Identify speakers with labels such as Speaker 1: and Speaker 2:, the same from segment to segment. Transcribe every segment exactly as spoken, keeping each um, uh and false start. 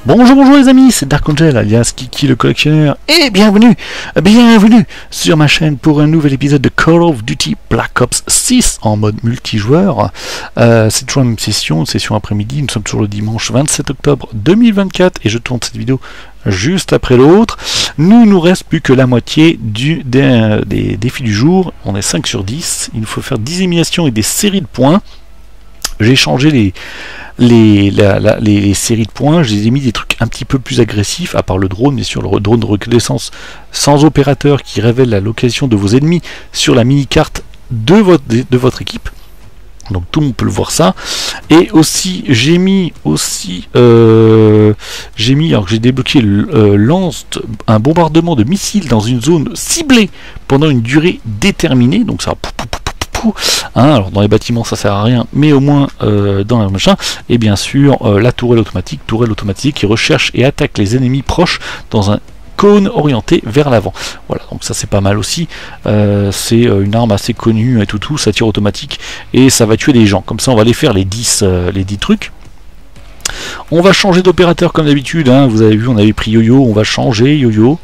Speaker 1: Bonjour, bonjour les amis, c'est Dark Angel, alias Kiki le collectionneur, et bienvenue, bienvenue sur ma chaîne pour un nouvel épisode de Call of Duty Black Ops six en mode multijoueur. Euh, c'est toujours la même session, une session après-midi, nous sommes toujours le dimanche vingt-sept octobre deux mille vingt-quatre, et je tourne cette vidéo juste après l'autre. Nous, nous reste plus que la moitié du, des, des défis du jour, on est cinq sur dix, il nous faut faire dix éliminations et des séries de points. J'ai changé les... Les, la, la, les, les séries de points, je les ai mis des trucs un petit peu plus agressifs, à part le drone, mais sur le drone de reconnaissance sans opérateur qui révèle la localisation de vos ennemis sur la mini-carte de votre, de votre équipe. Donc tout le monde peut le voir ça. Et aussi, j'ai mis aussi, euh, j'ai mis, alors que j'ai débloqué le euh, lance, un bombardement de missiles dans une zone ciblée pendant une durée déterminée. Donc ça va... Hein, alors dans les bâtiments ça sert à rien, mais au moins euh, dans le machin, et bien sûr euh, la tourelle automatique, tourelle automatique qui recherche et attaque les ennemis proches dans un cône orienté vers l'avant. Voilà, donc ça c'est pas mal aussi. Euh, c'est euh, une arme assez connue et tout, tout, ça tire automatique et ça va tuer des gens. Comme ça on va aller faire les dix, euh, les dix trucs. On va changer d'opérateur comme d'habitude, hein. Vous avez vu, on avait pris Yo-Yo, on va changer Yo-Yo.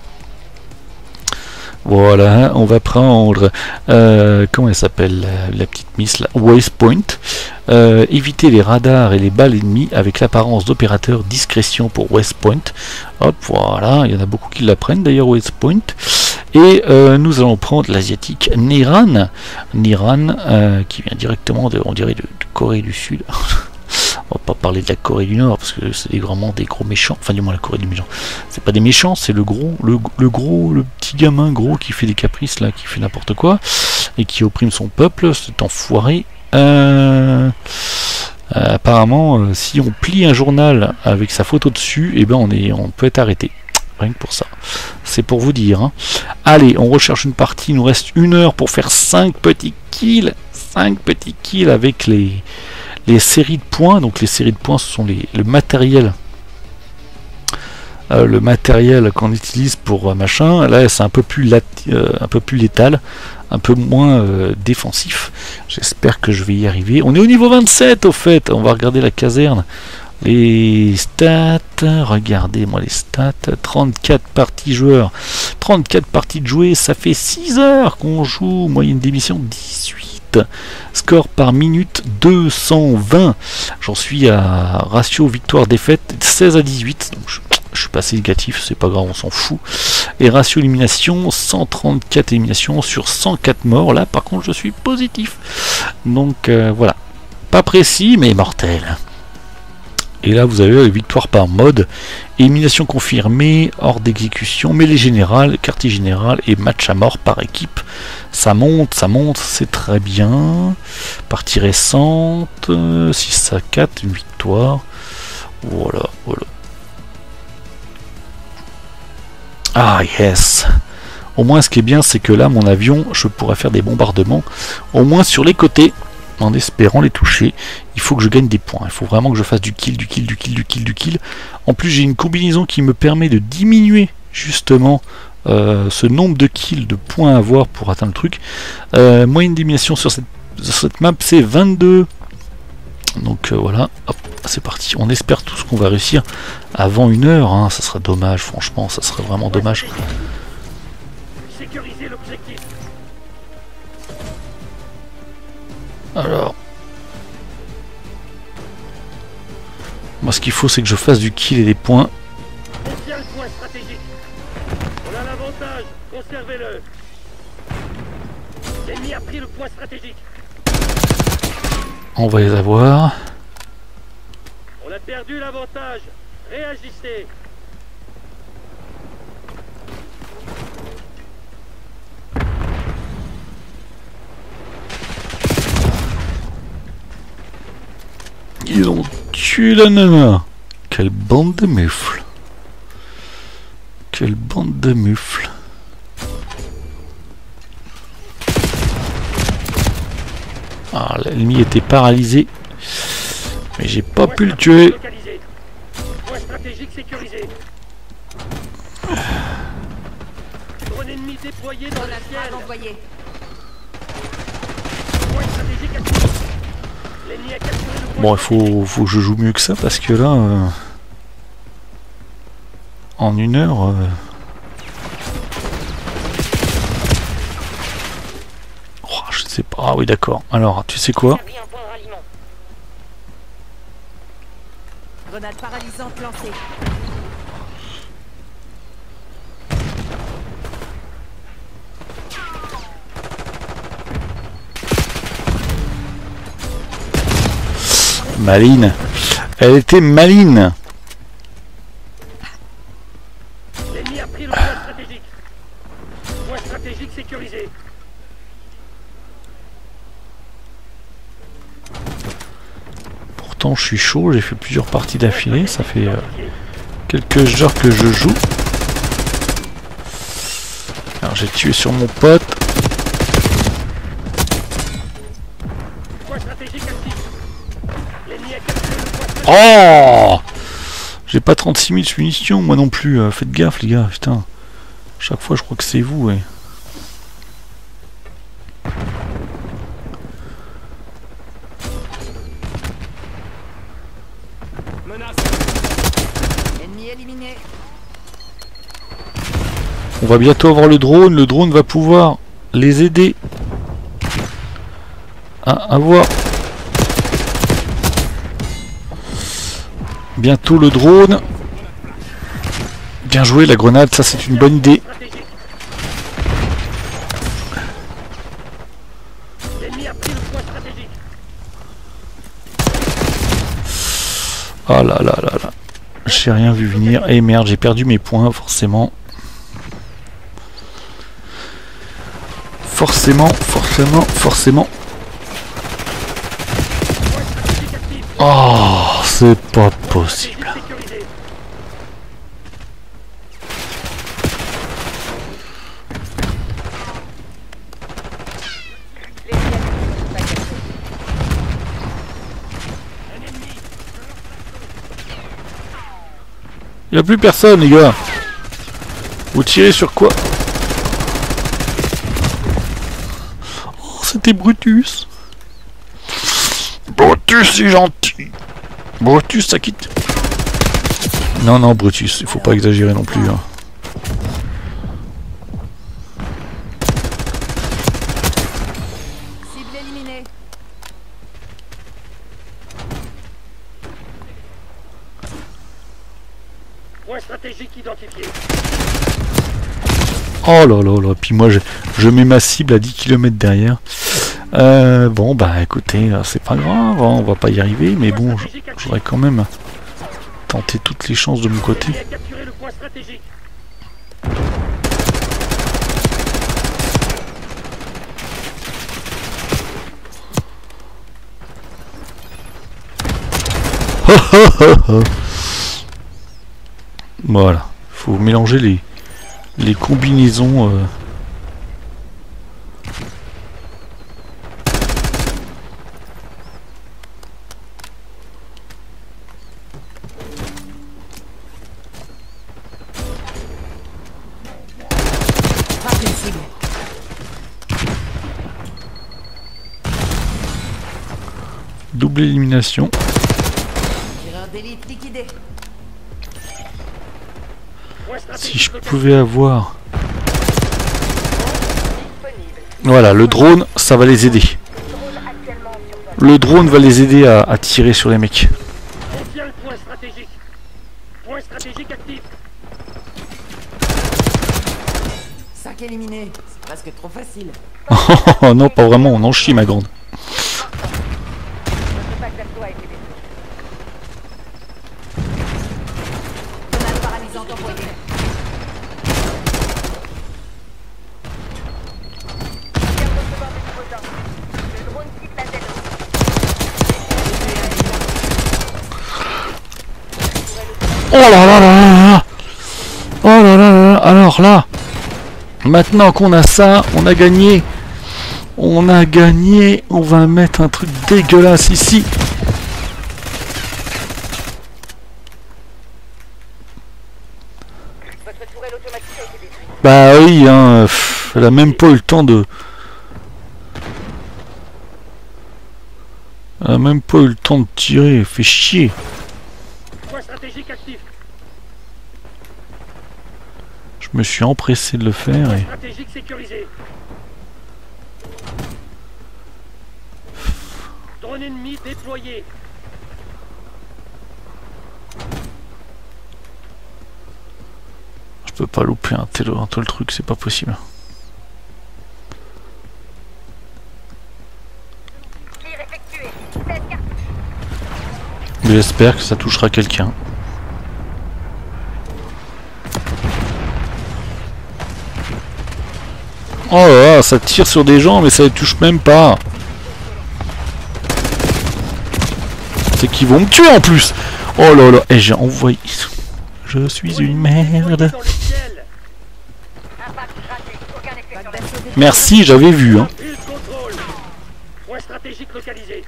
Speaker 1: Voilà, on va prendre, euh, comment elle s'appelle, la, la petite miss là, Waypoint. Euh, éviter les radars et les balles ennemies avec l'apparence d'opérateur, discrétion pour Waypoint. Hop, voilà, il y en a beaucoup qui l'apprennent d'ailleurs, Waypoint. Et euh, nous allons prendre l'asiatique Niran, Niran euh, qui vient directement de, on dirait, de, de Corée du Sud. On va pas parler de la Corée du Nord parce que c'est vraiment des gros méchants. Enfin, du moins la Corée du méchant. C'est pas des méchants, c'est le gros, le, le gros, le petit gamin gros qui fait des caprices là, qui fait n'importe quoi et qui opprime son peuple. C'est enfoiré. Euh, euh, apparemment, euh, si on plie un journal avec sa photo dessus, et eh ben on est, on peut être arrêté. Rien que pour ça. C'est pour vous dire. Hein. Allez, on recherche une partie. Il nous reste une heure pour faire cinq petits kills, cinq petits kills avec les les séries de points. Donc les séries de points, ce sont les, le matériel euh, le matériel qu'on utilise pour euh, machin. Là c'est un peu plus lat euh, un peu plus létal, un peu moins euh, défensif. J'espère que je vais y arriver. On est au niveau vingt-sept au fait. On va regarder la caserne, les stats. Regardez-moi les stats. Trente-quatre parties joueurs, trente-quatre parties de jouer, ça fait six heures qu'on joue. Moyenne d'émission dix-huit. Score par minute deux cent vingt. J'en suis à ratio victoire-défaite seize à dix-huit. Donc je, je suis passé négatif, c'est pas grave, on s'en fout. Et ratio élimination cent trente-quatre éliminations sur cent quatre morts. Là par contre je suis positif. Donc euh, voilà. Pas précis mais mortel. Et là vous avez victoire par mode, élimination confirmée, hors d'exécution, mêlée générale, quartier général et match à mort par équipe. Ça monte, ça monte, c'est très bien. Partie récente, six à quatre, une victoire. Voilà, voilà. Ah yes. Au moins ce qui est bien c'est que là mon avion, je pourrais faire des bombardements, au moins sur les côtés. En espérant les toucher. Il faut que je gagne des points, il faut vraiment que je fasse du kill, du kill, du kill, du kill, du kill. En plus j'ai une combinaison qui me permet de diminuer justement euh, ce nombre de kills, de points à avoir pour atteindre le truc. Euh, moyenne d'élimination sur cette, sur cette map c'est vingt-deux. Donc euh, voilà, hop, c'est parti. On espère tous qu'on va réussir avant une heure, hein. Ça serait dommage, franchement, ça serait vraiment dommage.
Speaker 2: Sécuriser l'objectif.
Speaker 1: Alors, moi ce qu'il faut c'est que je fasse du kill et des points.
Speaker 2: On tient le point stratégique. On a l'avantage, conservez-le. L'ennemi a pris le point stratégique.
Speaker 1: On va les avoir.
Speaker 2: On a perdu l'avantage. Réagissez.
Speaker 1: Ils ont tué la nana. Quelle bande de mufles. Quelle bande de mufles. Ah, l'ennemi était paralysé. Mais j'ai pas pu le tuer.
Speaker 2: Point stratégique sécurisé. Drone ennemi déployé dans le ciel. Envoyé. Point stratégique activé. L'ennemi a capturé le point.
Speaker 1: Bon, il faut, faut que je joue mieux que ça parce que là... Euh... en une heure... Euh... Oh, je sais pas. Ah oui, d'accord. Alors, tu sais quoi?
Speaker 3: Grenade paralysante lancée.
Speaker 1: Maline. Elle était maline.
Speaker 2: L'ennemi a pris le point stratégique. Point stratégique sécurisé.
Speaker 1: Pourtant, je suis chaud. J'ai fait plusieurs parties d'affilée. Ça fait euh, quelques heures que je joue. Alors, j'ai tué sur mon pote.
Speaker 2: Point stratégique actif. L'ennemi a capturé le point stratégique.
Speaker 1: Oh! J'ai pas trente-six mille munitions, moi non plus. Euh, faites gaffe, les gars. Putain. Chaque fois, je crois que c'est vous, ouais.
Speaker 2: Menace.
Speaker 3: Ennemi éliminé.
Speaker 1: On va bientôt avoir le drone. Le drone va pouvoir les aider à avoir bientôt le drone. Bien joué, la grenade, ça c'est une bonne idée.
Speaker 2: Stratégique. L'ennemi a pris le point stratégique.
Speaker 1: Oh là là là là. J'ai rien vu venir. Et merde, j'ai perdu mes points, forcément. Forcément, forcément, forcément.
Speaker 2: Point stratégique actif.
Speaker 1: Oh, c'est pas possible.
Speaker 2: Sécurisé.
Speaker 1: Il n'y a plus personne, les gars. Vous tirez sur quoi? Oh, c'était Brutus. Brutus, c'est gentil. Brutus, ça quitte. Non, non, Brutus, il faut pas exagérer non plus. Hein.
Speaker 3: Cible éliminée.
Speaker 2: Point stratégique identifié.
Speaker 1: Oh là là là, puis moi je, je mets ma cible à dix kilomètres derrière. Euh, bon bah écoutez, c'est pas grave, hein, on va pas y arriver, mais bon, j'aurais quand même tenté toutes les chances de mon côté.
Speaker 2: L'ennemi a capturé le point stratégique.
Speaker 1: Voilà, faut mélanger les, les combinaisons. Euh...
Speaker 3: Frappe une cible.
Speaker 1: Double élimination.
Speaker 3: Tireur d'élite liquidé.
Speaker 2: Point
Speaker 1: Si je
Speaker 2: stratégique
Speaker 1: pouvais avoir... Voilà, le drone, ça va les aider. Le drone va les aider à, à tirer sur les mecs.
Speaker 2: On tient le point stratégique. Point stratégique actif.
Speaker 3: cinq éliminés. C'est presque trop facile.
Speaker 1: Oh non, pas vraiment, on en chie ma grande.
Speaker 3: Grenade paralysante envoyée.
Speaker 1: Oh là là là là là. Oh là là là là. Alors là, maintenant qu'on a ça, on a gagné. On a gagné. On va mettre un truc dégueulasse ici. Bah oui, hein, pff, elle a même pas eu le temps de... Elle a même pas eu le temps de tirer, fait chier.
Speaker 2: Point stratégique actif.
Speaker 1: Je me suis empressé de le faire et...
Speaker 2: Stratégique sécurisé. Drone ennemi déployé.
Speaker 1: Je peux pas louper un tel, un tel truc, c'est pas possible. J'espère que ça touchera quelqu'un. Oh là là, ça tire sur des gens mais ça les touche même pas. C'est qu'ils vont me tuer en plus. Oh là là, et j'ai envoyé... Je suis une merde. Merci, j'avais vu. Hein.
Speaker 2: Point stratégique localisé.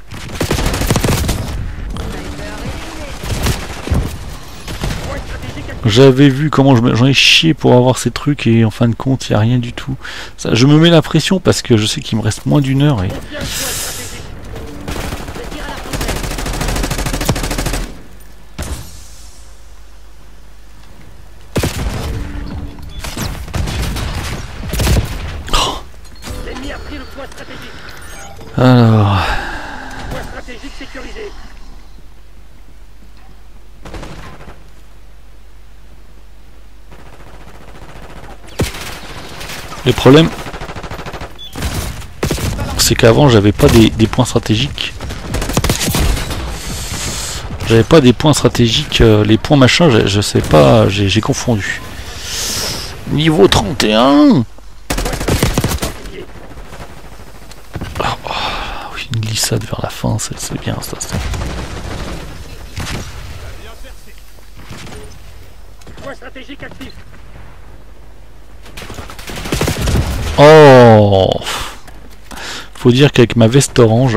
Speaker 1: J'avais vu comment j'en ai chié pour avoir ces trucs et en fin de compte il n'y a rien du tout. Ça, je me mets la pression parce que je sais qu'il me reste moins d'une heure et... Alors...
Speaker 2: Point stratégique sécurisé.
Speaker 1: Le problème, c'est qu'avant j'avais pas des, des points stratégiques. J'avais pas des points stratégiques, euh, les points machin, je, je sais pas, j'ai confondu. Niveau trente et un. Oh, oh, oui, une glissade vers la fin, c'est bien ça. ça.
Speaker 2: Point stratégique actif.
Speaker 1: Oh, faut dire qu'avec ma veste orange,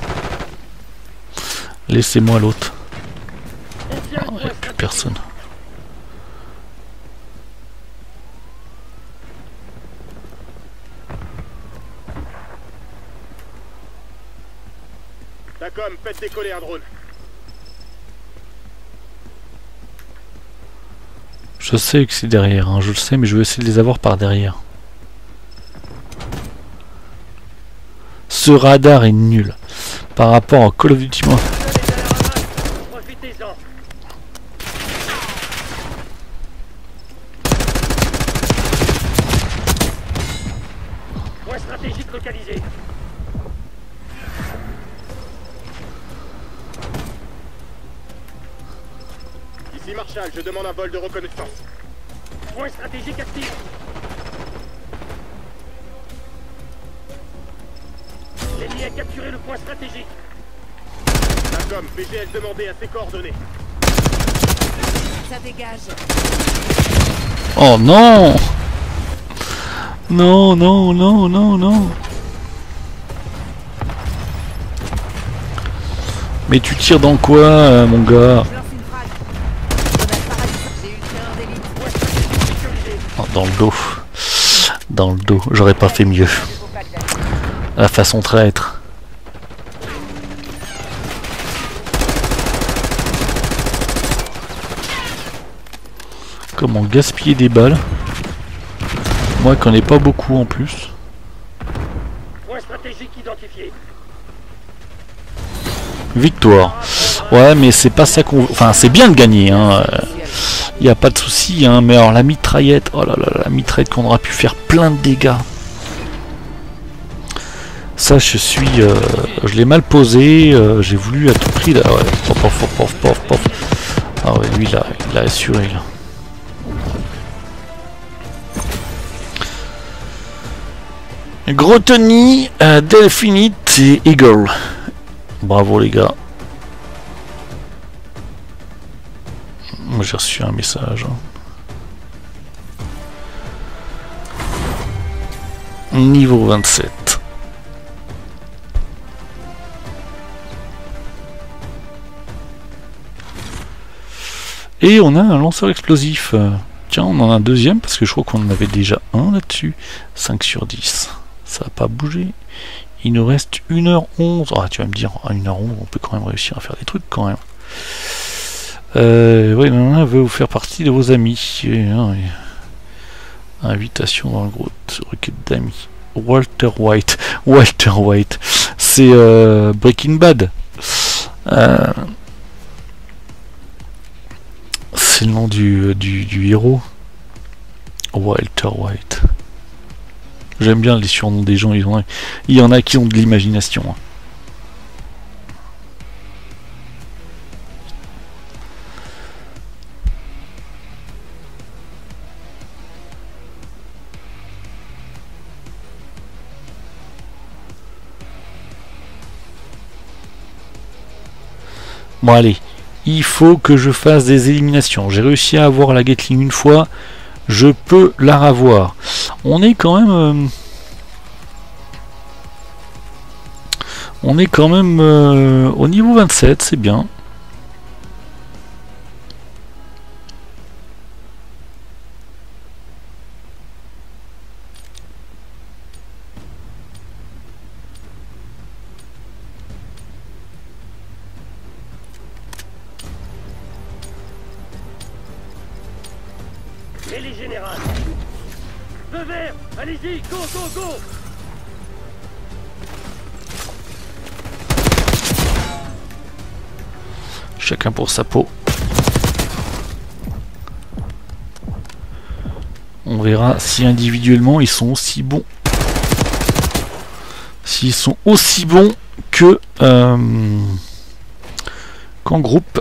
Speaker 1: laissez-moi l'autre. Il n'y a plus personne.
Speaker 2: D'accord, faites décoller un drone.
Speaker 1: Je sais que c'est derrière, hein, je le sais, mais je vais essayer de les avoir par derrière. Ce radar est nul par rapport à Call of Duty.
Speaker 2: Profitez-en. Point stratégique localisé. Ici Marshall, je demande un vol de reconnaissance. Point stratégique actif. L'ennemi a capturé le point stratégique. D'accord, P G L demandé à ses coordonnées.
Speaker 3: Ça dégage.
Speaker 1: Oh non! Non, non, non, non, non! Mais tu tires dans quoi, euh, mon gars? Oh, dans le dos. Dans le dos, j'aurais pas fait mieux. La façon traître. Comment gaspiller des balles? Moi qui en ai pas beaucoup en plus.
Speaker 2: Point stratégique identifié.
Speaker 1: Victoire. Ouais, mais c'est pas ça qu'on... Enfin, c'est bien de gagner, hein. Il n'y a pas de souci, hein. Mais alors la mitraillette, oh là là, la mitraillette qu'on aura pu faire plein de dégâts. Ça, je suis... Euh, je l'ai mal posé, euh, j'ai voulu à tout prix, là, ouais. Pof, pof, pof, pof, pof. Ah ouais, lui, là, il a assuré, là. Grotony, euh, Delphinite et Eagle. Bravo, les gars. Moi, j'ai reçu un message. Niveau vingt-sept. Et on a un lanceur explosif. Tiens, on en a un deuxième parce que je crois qu'on en avait déjà un là-dessus. cinq sur dix. Ça n'a pas bougé. Il nous reste une heure onze. Ah, tu vas me dire, à une heure onze, on peut quand même réussir à faire des trucs quand même. Euh, oui, non, non, veut vous faire partie de vos amis. Et, non, et... Invitation dans le groupe, requête d'amis. Walter White. Walter White. C'est euh, Breaking Bad. Euh, c'est le nom du, du, du héros. Walter White. J'aime bien les surnoms des gens. Il y en a, il y en a qui ont de l'imagination. Bon allez, il faut que je fasse des éliminations. J'ai réussi à avoir la Gatling une fois, je peux la revoir. On est quand même... Euh, on est quand même euh, au niveau vingt-sept, c'est bien.
Speaker 2: Et les générales. Feu vert. Allez-y, go, go, go.
Speaker 1: Chacun pour sa peau. On verra si individuellement ils sont aussi bons. S'ils sont aussi bons que euh, qu'en groupe.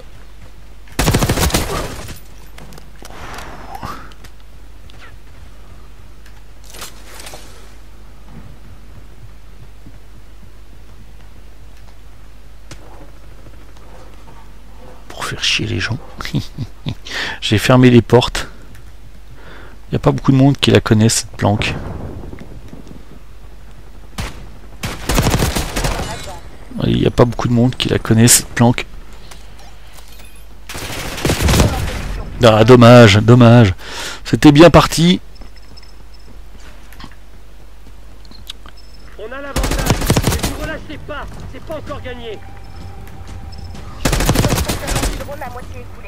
Speaker 1: Faire chier les gens. J'ai fermé les portes. Il n'y a pas beaucoup de monde qui la connaît cette planque. Il n'y a pas beaucoup de monde qui la connaît cette planque. Ah dommage, dommage. C'était bien parti.
Speaker 2: On a l'avantage. Ne vous relâchez pas. C'est pas encore gagné.
Speaker 4: La moitié écoulée.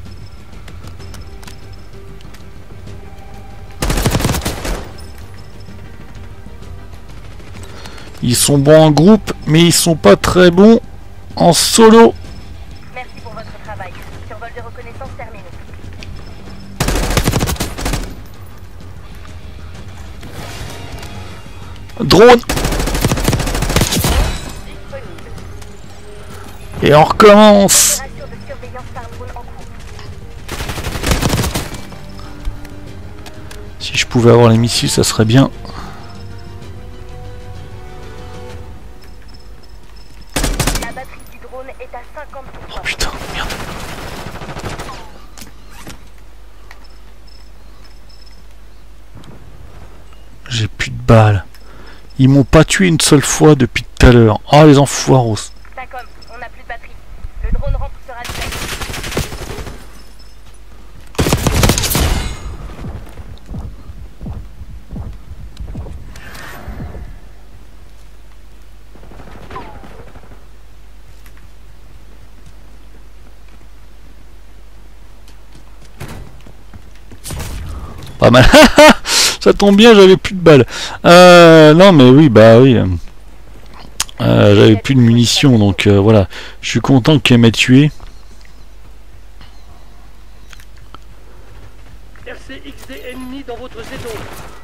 Speaker 1: Ils sont bons en groupe, mais ils sont pas très bons en solo.
Speaker 4: Merci pour votre travail. Survol de reconnaissance terminé.
Speaker 1: Drone. Et on recommence. Si je pouvais avoir les missiles, ça serait bien.
Speaker 4: La batterie du drone est à cinquante pour cent.
Speaker 1: Oh putain, merde. J'ai plus de balles. Ils m'ont pas tué une seule fois depuis tout à l'heure. Ah oh, les enfoiros.
Speaker 4: D'accord, on n'a plus de batterie. Le drone rentre sera direct.
Speaker 1: Pas mal. Ça tombe bien, j'avais plus de balles. Euh, non mais oui, bah oui. Euh, j'avais plus de munitions, donc euh, voilà. Je suis content qu'elle m'ait tué.
Speaker 2: R C X D ennemi dans votre zéto.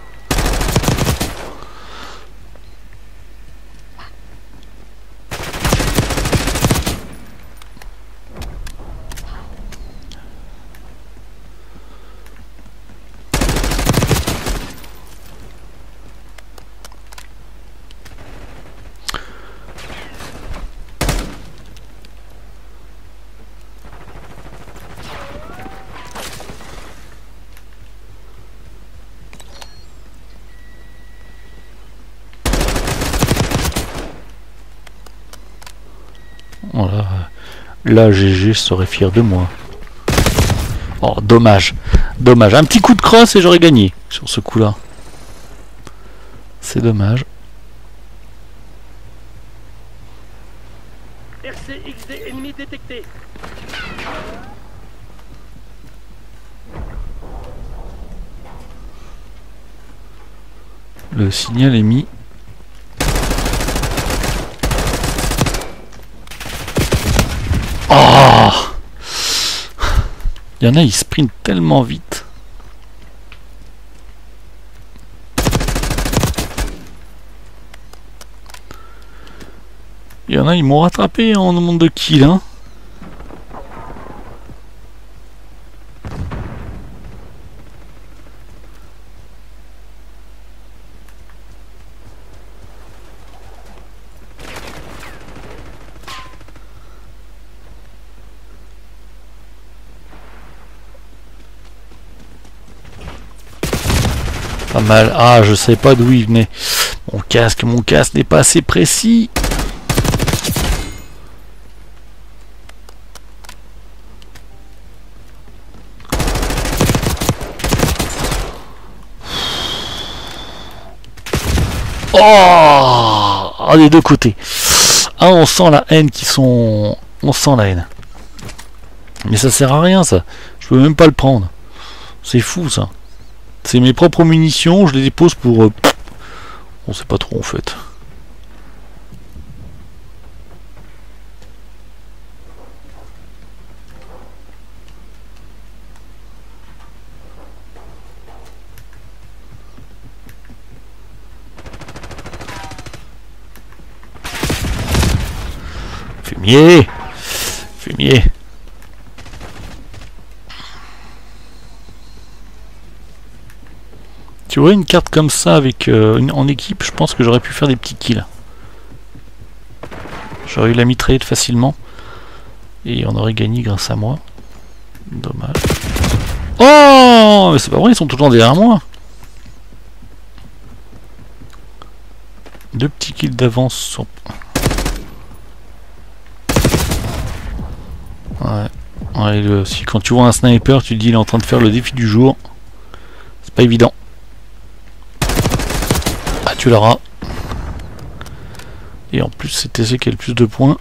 Speaker 1: Voilà. Là, G G serait fier de moi. Oh, dommage. Dommage. Un petit coup de crosse et j'aurais gagné sur ce coup-là. C'est dommage.
Speaker 2: R C X D ennemi détecté.
Speaker 1: Le signal est mis. Oh! Il y en a, ils sprintent tellement vite. Il y en a, ils m'ont rattrapé en nombre de kills, hein. Pas mal. Ah, je sais pas d'où il venait. Mon casque, mon casque n'est pas assez précis. Oh, ah, des deux côtés. Ah, on sent la haine qui sont... On sent la haine. Mais ça sert à rien, ça. Je peux même pas le prendre. C'est fou, ça. C'est mes propres munitions, je les dépose pour... Euh... On sait pas trop, en fait. Fumier! Fumier! Tu vois une carte comme ça avec euh, une, en équipe, je pense que j'aurais pu faire des petits kills. J'aurais eu la mitraillette facilement. Et on aurait gagné grâce à moi. Dommage. Oh! Mais c'est pas vrai, ils sont toujours derrière moi. Deux petits kills d'avance sur... Ouais. Ouais, le, si quand tu vois un sniper, tu te dis il est en train de faire le défi du jour. C'est pas évident. Ah, tu l'auras. Et en plus, c'est T C qui a le plus de points.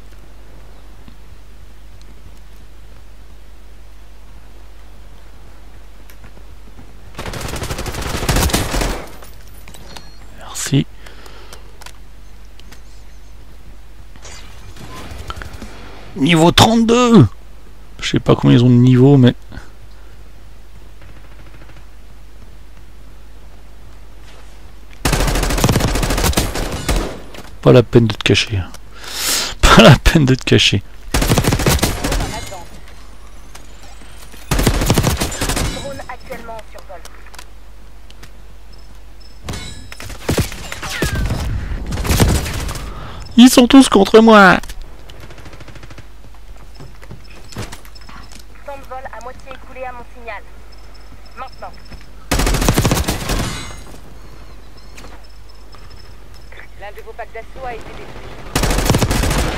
Speaker 1: Merci. Niveau trente-deux! Je sais pas combien ils ont de niveau, mais... Pas la peine de te cacher. Pas la peine de te cacher.
Speaker 4: Drone actuellement en survol.
Speaker 1: Ils sont tous contre moi.
Speaker 4: Temps de vol à moitié écoulé à mon signal. Maintenant. L'un de vos packs d'assaut a été détruit.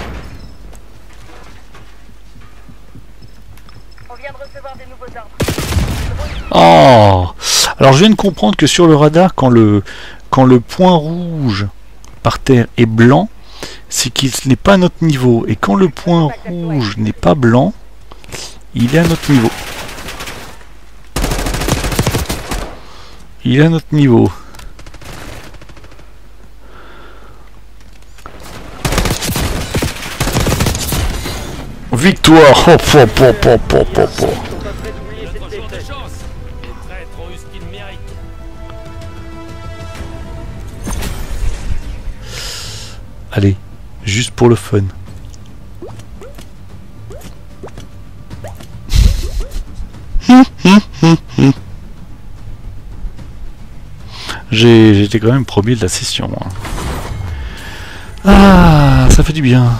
Speaker 4: On vient de recevoir de nouveaux ordres.
Speaker 1: Oh. Alors je viens de comprendre que sur le radar, quand le, quand le point rouge par terre est blanc, c'est qu'il n'est pas à notre niveau. Et quand le point rouge n'est pas blanc, il est à notre niveau. Il est à notre niveau. Victoire! Oh, po, po, po, po, po, po. Allez, juste pour le fun. J'ai, j'étais quand même premier de la session. Hein. Ah, ça fait du bien.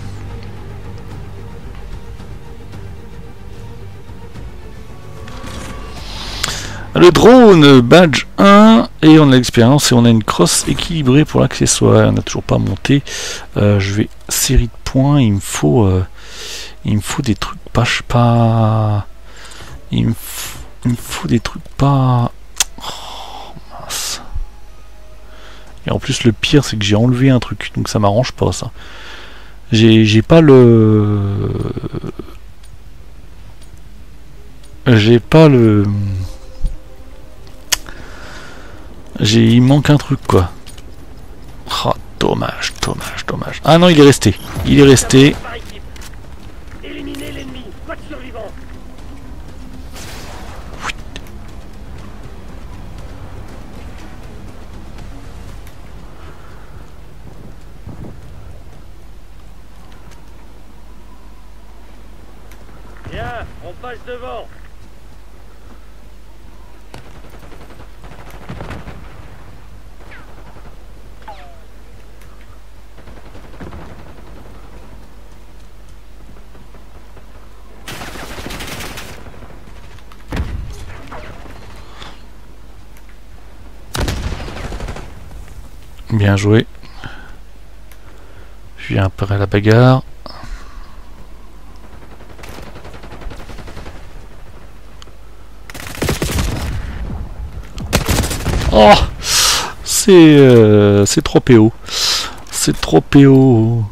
Speaker 1: Le drone, badge un, et on a l'expérience et on a une crosse équilibrée pour l'accessoire. On n'a toujours pas monté. Euh, je vais série de points. Il me faut, euh, il me faut des trucs pas, pas. Il me, il me faut des trucs pas. Oh, mince. Et en plus le pire c'est que j'ai enlevé un truc, donc ça m'arrange pas ça. J'ai, j'ai pas le, j'ai pas le. J'ai, il manque un truc quoi. Oh, dommage, dommage, dommage. Ah non, il est resté. Il est resté.
Speaker 2: Par équipe. Éliminez l'ennemi. Pas de survivants. Bien, on passe devant.
Speaker 1: Bien joué. Je viens après la bagarre. Oh, c'est euh, c'est trop P O. C'est trop P O.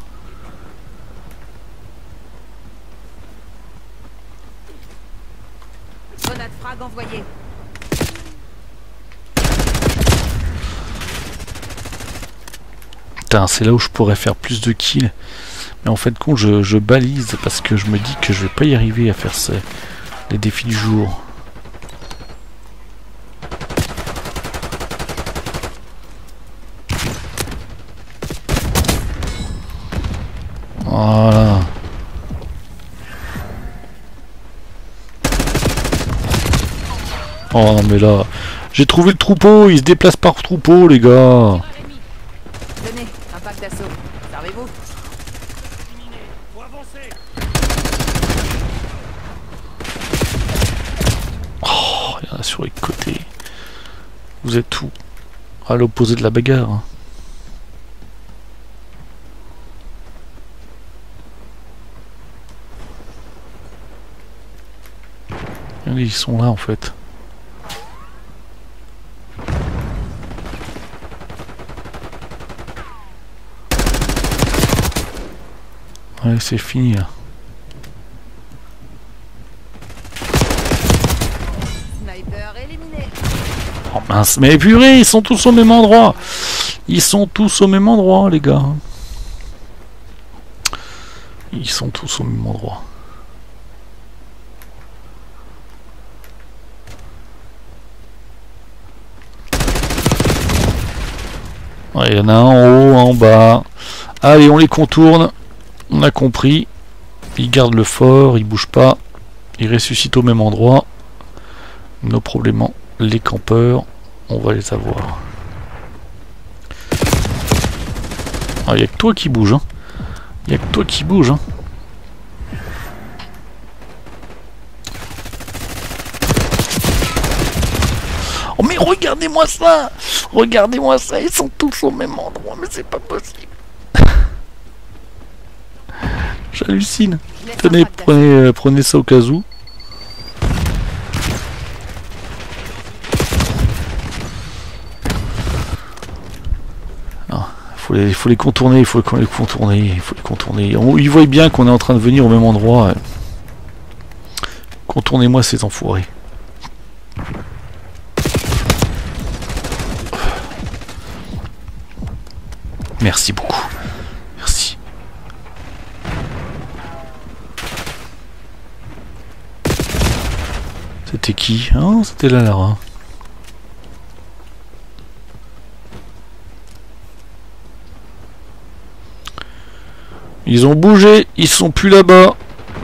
Speaker 3: Grenade frag envoyée.
Speaker 1: Putain, c'est là où je pourrais faire plus de kills. Mais en fait, con, je, je balise parce que je me dis que je vais pas y arriver à faire ça, les défis du jour. Voilà. Oh non mais là, j'ai trouvé le troupeau, il se déplace par troupeau les gars.
Speaker 3: Tenez, un pack d'assaut. Servez-vous.
Speaker 2: Éliminé. Faut avancer.
Speaker 1: Oh, il y en a sur les côtés. Vous êtes où? À l'opposé de la bagarre. Hein. Ils sont là en fait. Ouais, c'est fini là.
Speaker 3: Sniper éliminé.
Speaker 1: Oh mince, mais purée, ils sont tous au même endroit. Ils sont tous au même endroit, les gars. Ils sont tous au même endroit. Ouais, il y en a un en haut, un en bas. Allez, on les contourne. On a compris. Ils gardent le fort, ils bougent pas. Ils ressuscitent au même endroit. Nos problèmes, les campeurs, on va les avoir. Il n'y a que toi qui bouge. Il n'y a que toi qui bouge. Hein. Oh mais regardez-moi ça! Regardez-moi ça, ils sont tous au même endroit, mais c'est pas possible. J'hallucine. Tenez, prenez, euh, prenez ça au cas où. Il faut les, faut les contourner, il faut les contourner, il faut les contourner. On, ils voient bien qu'on est en train de venir au même endroit. Contournez-moi ces enfoirés. Merci beaucoup. Merci. C'était qui? Ah, c'était la Lara. Ils ont bougé, ils sont plus là-bas.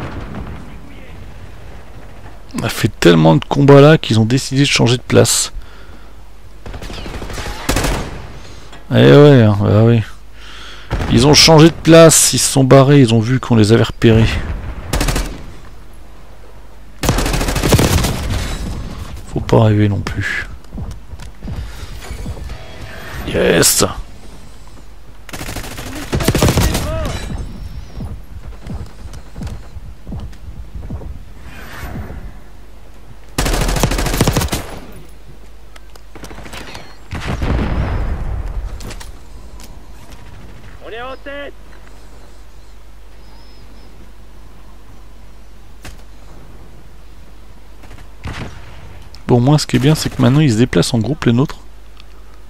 Speaker 1: On a fait tellement de combats là qu'ils ont décidé de changer de place. Eh ouais, hein, bah oui. Ils ont changé de place, ils se sont barrés, ils ont vu qu'on les avait repérés. Faut pas rêver non plus. Yes!
Speaker 2: On est en tête.
Speaker 1: Bon, moi, ce qui est bien, c'est que maintenant, ils se déplacent en groupe, les nôtres.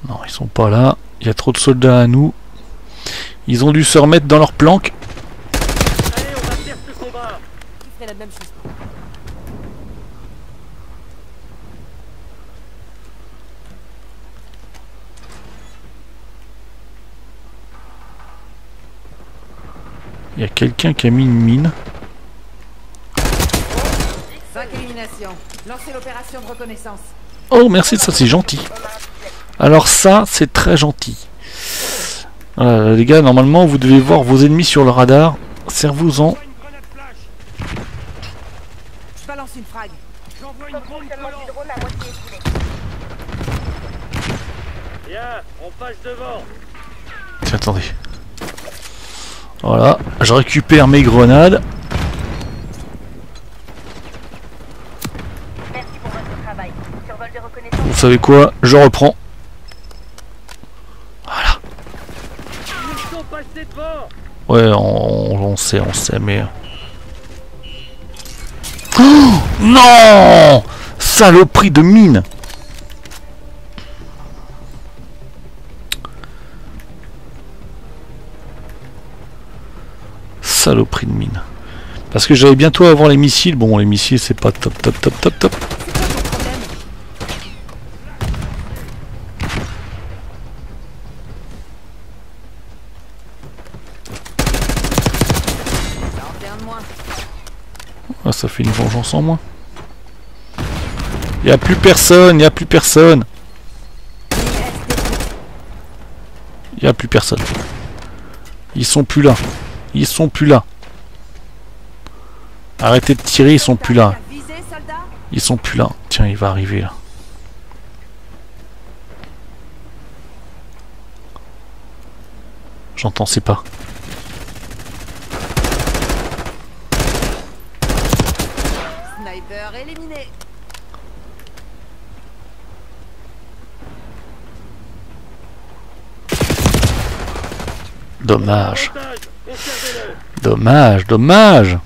Speaker 1: Non, ils sont pas là. Il y a trop de soldats à nous. Ils ont dû se remettre dans leur planque.
Speaker 2: Allez, on va faire ce combat.
Speaker 3: Tu ferais la même chose.
Speaker 1: Il y a quelqu'un qui a mis une mine.
Speaker 3: cinq éliminations. Lancez l'opération de reconnaissance.
Speaker 1: Oh, merci, ça c'est gentil. Alors ça, c'est très gentil. Voilà, les gars, normalement, vous devez voir vos ennemis sur le radar. Servez-en.
Speaker 2: Une grenade flash.
Speaker 3: Je balance une frag.
Speaker 2: J'envoie une bombe
Speaker 4: Fonctionnement du
Speaker 2: collante.
Speaker 4: drone à moitié écoulé.
Speaker 2: Bien, on passe devant.
Speaker 1: Tiens, attendez. Voilà, je récupère mes grenades.
Speaker 4: Merci pour votre travail. Survol de reconnaissance.
Speaker 1: Vous savez quoi? Je reprends. Voilà.
Speaker 2: Ils sont passés devant.
Speaker 1: Ouais, on, on sait, on sait, mais... Oh non! Saloperie de mine! Saloperie de mine. Parce que j'allais bientôt avoir les missiles. Bon, les missiles, c'est pas top, top, top, top, top.
Speaker 3: C'est quoi ton problème? Ça en fait un de moins.
Speaker 1: Ah, ça fait une vengeance en moins. Y a plus personne, y a plus personne. Y a plus personne. Ils sont plus là. Ils sont plus là. Arrêtez de tirer, ils sont plus là.
Speaker 3: Visé, soldat?
Speaker 1: Ils sont plus là. Tiens, il va arriver là. J'entends ses pas.
Speaker 3: Sniper éliminé.
Speaker 1: Dommage.
Speaker 2: Otage, conservez-le.
Speaker 1: Dommage, dommage.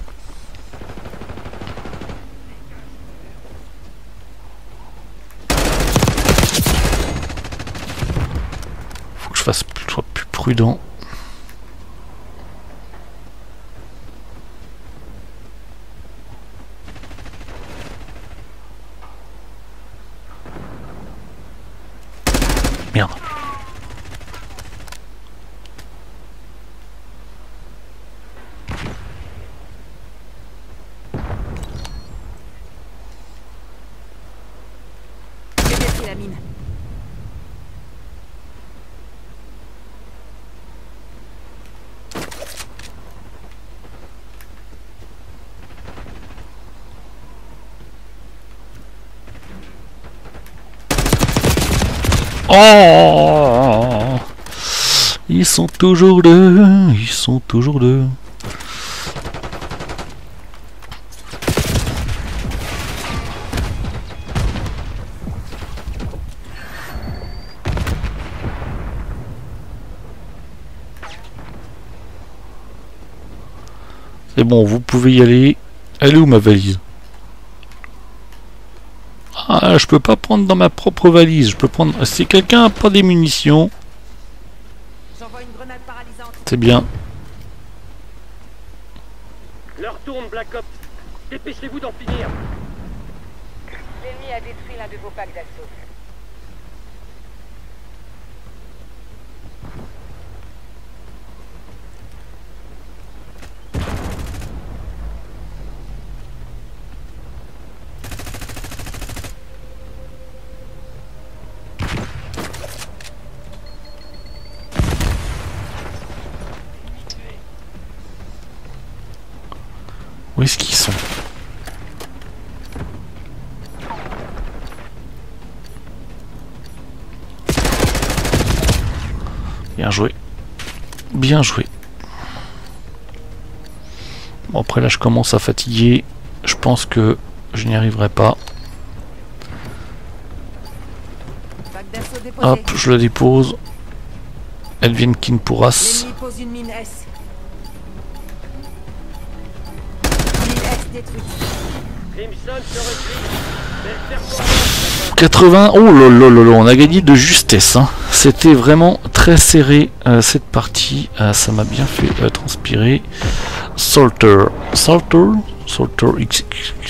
Speaker 1: Faut que je fasse plus, sois plus prudent. Merde.
Speaker 3: J'ai baissé la mine.
Speaker 1: Oh, ils sont toujours deux, ils sont toujours deux. C'est bon, vous pouvez y aller. Elle est où ma valise? Ah, je peux pas prendre dans ma propre valise. Je peux prendre. Si quelqu'un a pas des munitions,
Speaker 3: J'envoie une grenade paralysante.
Speaker 1: c'est bien.
Speaker 2: Leur tourne, Black Ops. Dépêchez-vous d'en finir.
Speaker 4: L'ennemi a détruit l'un de vos packs d'assaut.
Speaker 1: Où est-ce qu'ils sont? Bien joué. Bien joué. Bon, après là je commence à fatiguer. Je pense que je n'y arriverai pas.
Speaker 3: Pack d'assaut déposé.
Speaker 1: Hop, je le dépose. Elvin Kinpouras.
Speaker 3: L'ennemi pose une mine S. Mine S détruite.
Speaker 2: Crimson se retire. Belle performance.
Speaker 1: quatre-vingts, oh là là là là, on a gagné de justesse. Hein. C'était vraiment très serré euh, cette partie. Euh, ça m'a bien fait euh, transpirer. Salter, Salter, Salter X.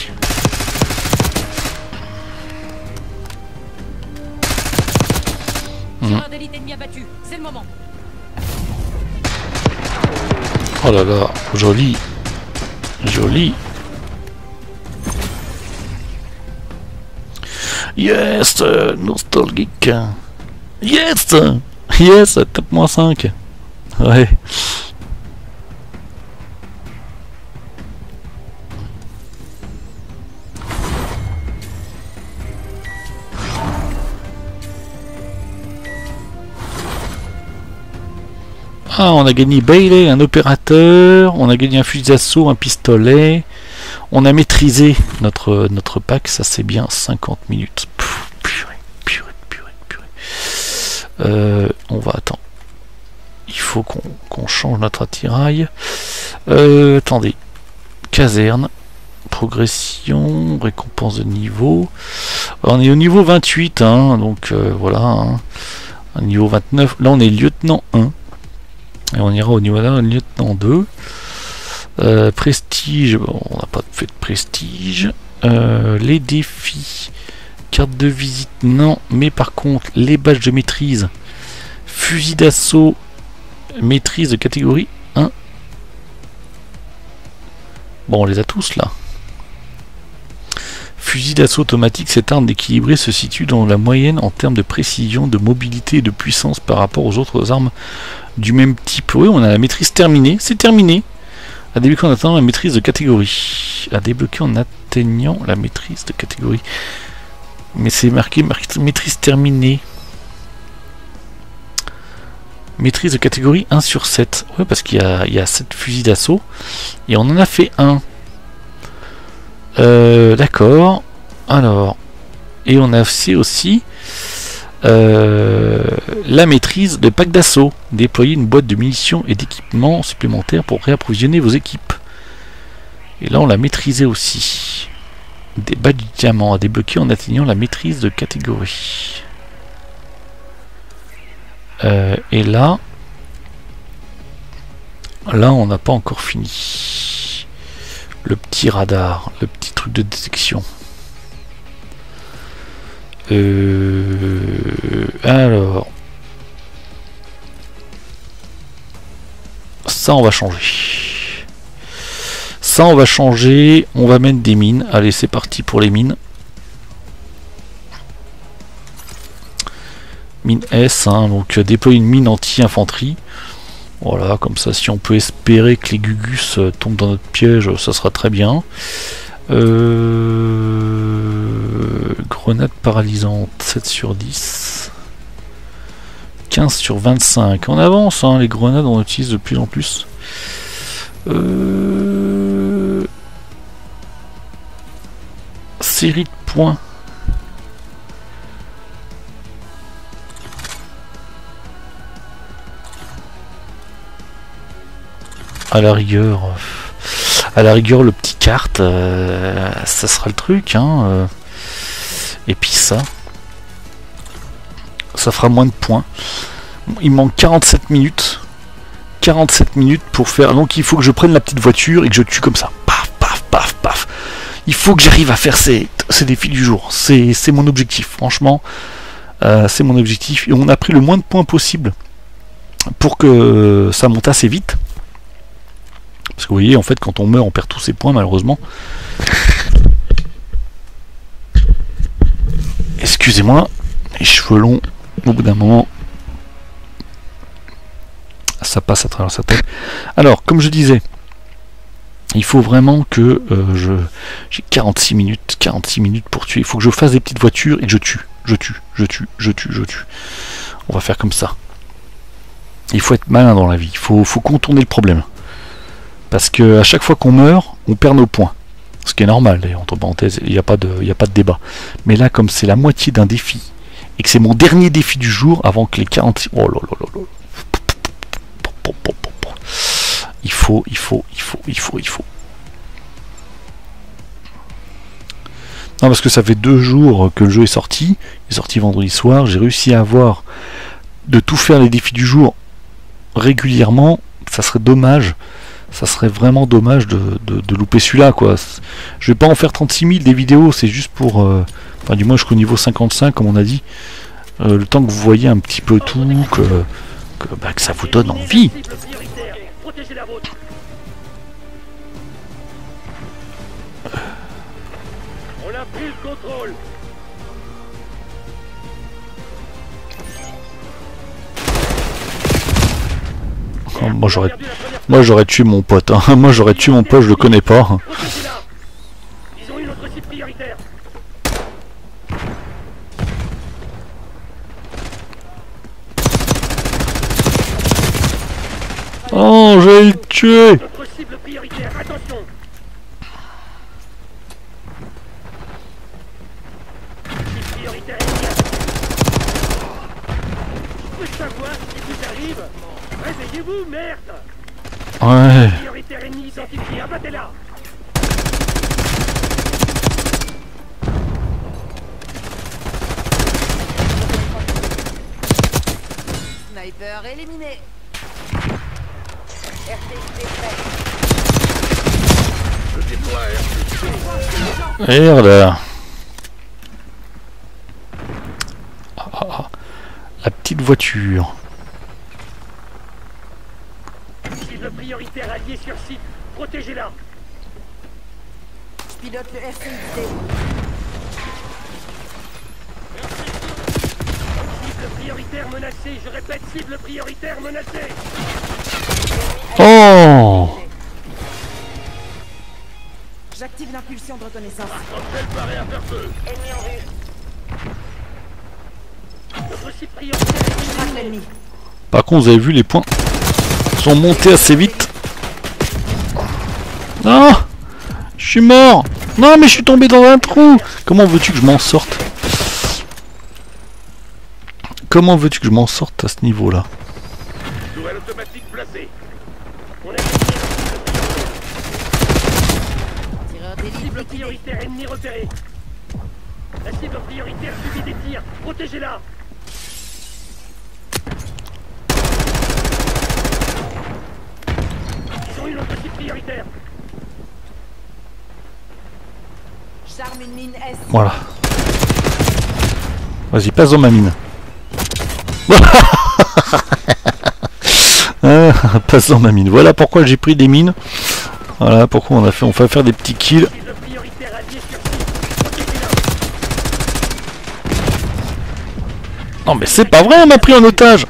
Speaker 5: Tireur d'élite ennemi abattu, c'est le moment.
Speaker 1: Oh là là, joli, joli. Yes, euh, nostalgique. Yes, yes, top moins cinq. Ouais. Ah, on a gagné Bailey, un opérateur, on a gagné un fusil d'assaut, un pistolet, on a maîtrisé notre, notre pack, ça c'est bien, cinquante minutes. Pff, purée, purée, purée, purée. Euh, on va, attends, il faut qu'on qu'on change notre attirail. Euh, attendez, caserne, progression, récompense de niveau. Alors, on est au niveau vingt-huit, hein, donc euh, voilà, hein. Niveau vingt-neuf, là on est lieutenant un. Et on ira au niveau d'un lieutenant deux. Euh, prestige, bon, on n'a pas fait de prestige. Euh, les défis, carte de visite, non. Mais par contre, les badges de maîtrise, fusil d'assaut, maîtrise de catégorie un. Bon, on les a tous là. Fusil d'assaut automatique, cette arme d'équilibré se situe dans la moyenne en termes de précision, de mobilité et de puissance par rapport aux autres armes du même type. Oui, on a la maîtrise terminée, c'est terminé. À débloquer en atteignant la maîtrise de catégorie. À débloquer en atteignant la maîtrise de catégorie. Mais c'est marqué maîtrise terminée. Maîtrise de catégorie un sur sept. Oui, parce qu'il y a, il y a sept fusils d'assaut. Et on en a fait un. Euh, D'accord. Alors. Et on a fait aussi euh, la maîtrise de pack d'assaut. Déployer une boîte de munitions et d'équipements supplémentaires pour réapprovisionner vos équipes. Et là on l'a maîtrisé aussi. Des badges de diamants à débloquer en atteignant la maîtrise de catégorie. Euh, et là, là on n'a pas encore fini. Le petit radar, le petit truc de détection. Euh, alors, ça on va changer. Ça on va changer. On va mettre des mines. Allez, c'est parti pour les mines. Mine S, hein, donc euh, déployer une mine anti-infanterie. Voilà, comme ça, si on peut espérer que les Gugus euh, tombent dans notre piège, ça sera très bien. Euh... Grenade paralysante, sept sur dix. quinze sur vingt-cinq. On avance, hein, les grenades, on utilise de plus en plus. Euh... Série de points. À la rigueur, à la rigueur, le petit kart, euh, ça sera le truc, hein. Euh, et puis ça, ça fera moins de points. Il manque quarante-sept minutes, quarante-sept minutes pour faire. Donc il faut que je prenne la petite voiture et que je tue comme ça. Paf, paf, paf, paf. Il faut que j'arrive à faire ces, ces défis du jour. C'est, c'est mon objectif, franchement. Euh, c'est mon objectif. Et on a pris le moins de points possible pour que ça monte assez vite. Parce que vous voyez, en fait, quand on meurt, on perd tous ses points, malheureusement. Excusez-moi, les cheveux longs, au bout d'un moment, ça passe à travers sa tête. Alors, comme je disais, il faut vraiment que euh, je... j'ai quarante-six minutes, quarante-six minutes pour tuer. Il faut que je fasse des petites voitures et que je tue, je tue, je tue, je tue, je tue. On va faire comme ça. Il faut être malin dans la vie, il faut, faut contourner le problème. Parce que à chaque fois qu'on meurt, on perd nos points. Ce qui est normal, d'ailleurs, entre parenthèses, il n'y a pas de, il n'y a pas de débat. Mais là, comme c'est la moitié d'un défi, et que c'est mon dernier défi du jour, avant que les quarante... Oh là là là là. Il faut, il faut, il faut, il faut, il faut. Non, parce que ça fait deux jours que le jeu est sorti. Il est sorti vendredi soir. J'ai réussi à avoir de tout faire les défis du jour régulièrement. Ça serait dommage. Ça serait vraiment dommage de, de, de louper celui-là, quoi. Je vais pas en faire trente-six mille des vidéos. C'est juste pour... Euh, enfin, du moins jusqu'au niveau cinquante-cinq, comme on a dit. Euh, le temps que vous voyez un petit peu tout, que, que, bah, que ça vous donne envie.
Speaker 2: Protégez la vôtre. On a pris le contrôle.
Speaker 1: Oh, moi j'aurais moi j'aurais tué mon pote, hein. Moi j'aurais tué mon pote, je le connais pas.
Speaker 2: Protégez-la. Ils ont eu notre cible prioritaire.
Speaker 1: Oh, je vais le tuer.
Speaker 2: Notre cible prioritaire, attention. Cible prioritaire immédiate. Je peux savoir ce qui vous arrive. Réveillez-vous, merde.
Speaker 1: Ouais.
Speaker 2: Prioritaire ennemi identifié, abattez-la.
Speaker 3: Sniper éliminé.
Speaker 4: R T X est prêt.
Speaker 1: Merde. Ah, ah, ah. La petite voiture.
Speaker 2: Cible prioritaire alliée sur site. Protégez-la.
Speaker 3: Je pilote le R C X D.
Speaker 2: Cible prioritaire menacée. Je répète, cible prioritaire menacée.
Speaker 1: Oh.
Speaker 3: J'active l'impulsion de reconnaissance.
Speaker 2: Cocktail paré à faire feu.
Speaker 4: Ennemi en vue.
Speaker 2: Notre cible prioritaire est
Speaker 3: Je traque
Speaker 2: éliminée.
Speaker 3: l'ennemi.
Speaker 1: Par contre, vous avez vu, les points sont montés assez vite. Non, je suis mort. Non, mais je suis tombé dans un trou. Comment veux-tu que je m'en sorte? Comment veux-tu que je m'en sorte à ce niveau-là?
Speaker 2: Nouvelle automatique placée. On a
Speaker 3: Tireur d'élite
Speaker 2: cible
Speaker 3: liquidé.
Speaker 2: prioritaire ennemi repérée. La cible prioritaire subit des tirs. Protégez-la. Ils ont eu notre cible prioritaire.
Speaker 3: J'arme une mine S.
Speaker 1: Voilà. Vas-y, passe dans ma mine. Ah, passe dans ma mine. Voilà pourquoi j'ai pris des mines. Voilà pourquoi on a fait. On va faire des petits kills.
Speaker 2: Cible prioritaire alliée sur site. Protégez-la.
Speaker 1: Non mais c'est pas vrai, on m'a pris en otage.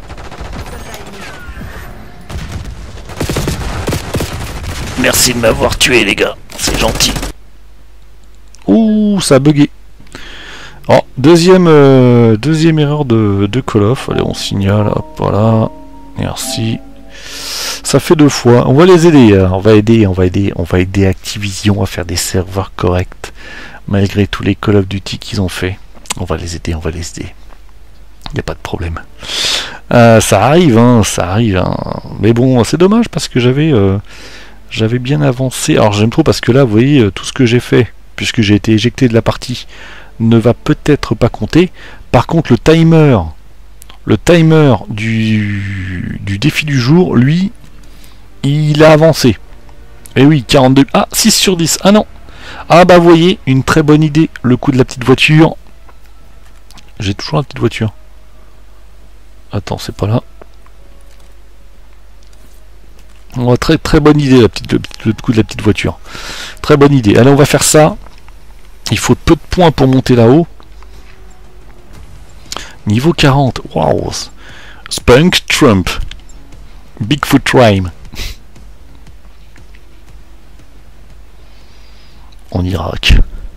Speaker 1: Merci de m'avoir tué les gars, c'est gentil. Ouh, ça a bugué. Oh, deuxième, euh, deuxième erreur de, de Call of. Allez, on signale, hop, voilà. Merci. Ça fait deux fois. On va les aider, hein. on va aider, on va aider, on va aider Activision à faire des serveurs corrects. Malgré tous les Call of Duty qu'ils ont fait. On va les aider, on va les aider. Il n'y a pas de problème. Euh, ça arrive, hein, ça arrive. Hein. Mais bon, c'est dommage parce que j'avais euh, j'avais bien avancé. Alors j'aime trop parce que là, vous voyez, tout ce que j'ai fait, puisque j'ai été éjecté de la partie, ne va peut-être pas compter. Par contre, le timer, le timer du, du défi du jour, lui, il a avancé. Et oui, quarante-deux. Ah, six sur dix. Ah non. Ah bah vous voyez, une très bonne idée. Le coup de la petite voiture. J'ai toujours la petite voiture. Attends, c'est pas là. Oh, très très bonne idée, la petite, le, le coup de la petite voiture. Très bonne idée. Allez, on va faire ça. Il faut peu de points pour monter là-haut. Niveau quarante. Waouh. Spunk Trump. Bigfoot Rhyme. En Irak.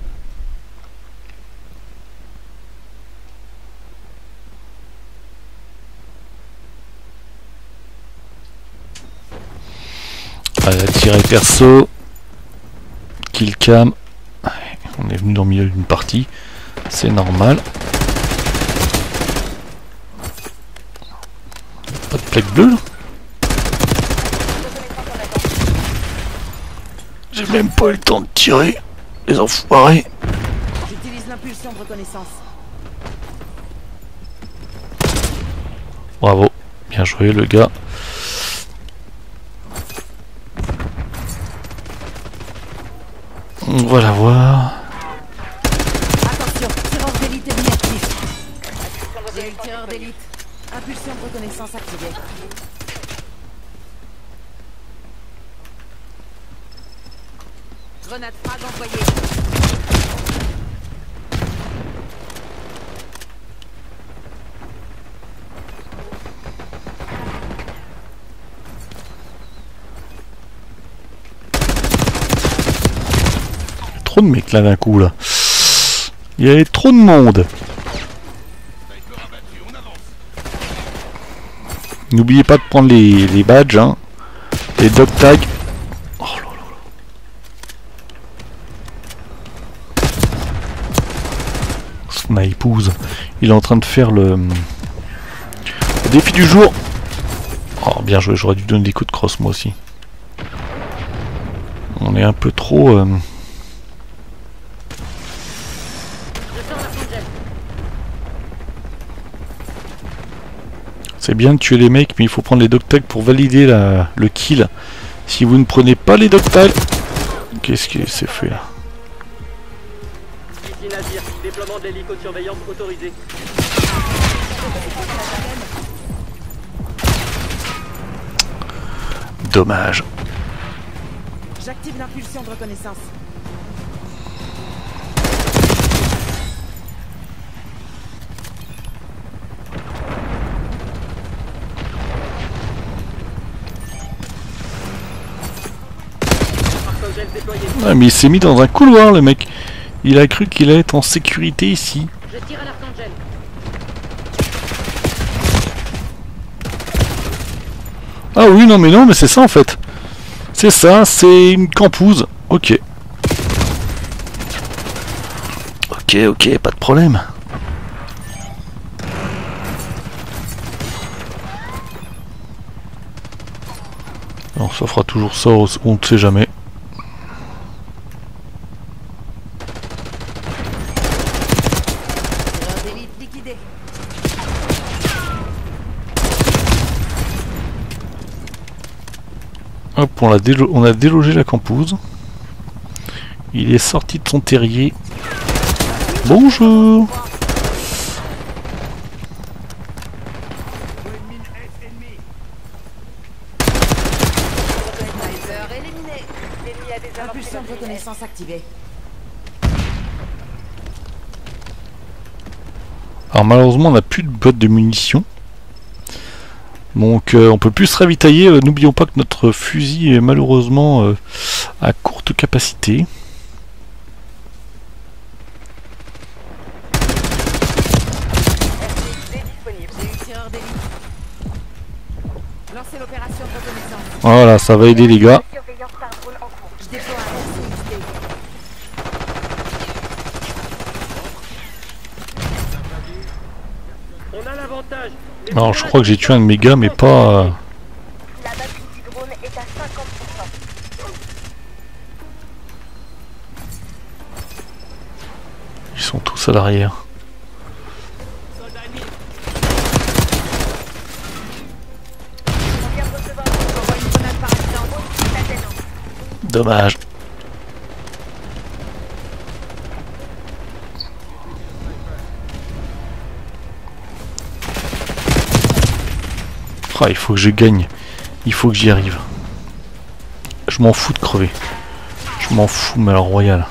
Speaker 1: Allez, tirer perso. Kill cam. On est venu dans le milieu d'une partie. C'est normal. Pas de plaque bleue là. J'ai même pas eu le temps de tirer. Les enfoirés.
Speaker 3: Impulsion de reconnaissance.
Speaker 1: Bravo, bien joué le gars. On va la voir.
Speaker 3: Attention, tireur d'élite ennemi actif. J'ai le tireur d'élite. Impulsion de reconnaissance activée. Grenade frag envoyée.
Speaker 1: Trop de mecs là d'un coup là. Il y avait trop de monde. N'oubliez pas de prendre les, les badges, hein. Les dog tags. Oh là là là. Snipeuse. Il est en train de faire le, le défi du jour. Oh bien joué, j'aurais dû donner des coups de crosse moi aussi. On est un peu trop... Euh... C'est bien de tuer les mecs, mais il faut prendre les dog tags pour valider la, le kill. Si vous ne prenez pas les dog tags... Qu'est-ce qui s'est fait là?
Speaker 2: Ici Nazir, déploiement de l'hélico-surveillance autorisé.
Speaker 1: Dommage.
Speaker 3: J'active l'impulsion de reconnaissance.
Speaker 1: Ah, mais il s'est mis dans un couloir le mec. Il a cru qu'il allait être en sécurité ici.
Speaker 5: Je tire à l'arcangel.
Speaker 1: Ah oui, non mais non, mais c'est ça en fait. C'est ça, c'est une campouse. Ok. Ok, ok, pas de problème. Alors ça fera toujours ça, on ne sait jamais.
Speaker 3: Tireur d'élite liquidé.
Speaker 1: Hop, on a, délo on a délogé la campouse. Il est sorti de son terrier. Bonjour.
Speaker 3: Sniper éliminé.
Speaker 4: L'ennemi a désamorcé
Speaker 3: Impulsion de
Speaker 4: notre
Speaker 3: reconnaissance activée.
Speaker 1: Alors malheureusement on n'a plus de boîte de munitions. Donc euh, on peut plus se ravitailler. Euh, N'oublions pas que notre fusil est malheureusement euh, à courte capacité.
Speaker 4: est disponible.
Speaker 3: J'ai eu tireur d'élite. Lancez l'opération de reconnaissance.
Speaker 1: Voilà, ça va aider les gars.
Speaker 4: Surveillance par drone en cours.
Speaker 3: Je déploie un R C X D.
Speaker 2: On a l'avantage. Les
Speaker 1: Alors je
Speaker 2: pirates
Speaker 1: crois que j'ai tué un de mes gars mais pas... euh,
Speaker 4: La batterie du drone est à cinquante pour cent.
Speaker 1: Ils sont tous à l'arrière.
Speaker 4: On vient de recevoir un
Speaker 3: Envoie une grenade par accident.
Speaker 4: citadelle.
Speaker 1: Dommage. Ah, il faut que je gagne. Il faut que j'y arrive. Je m'en fous de crever. Je m'en fous, mais alors royal.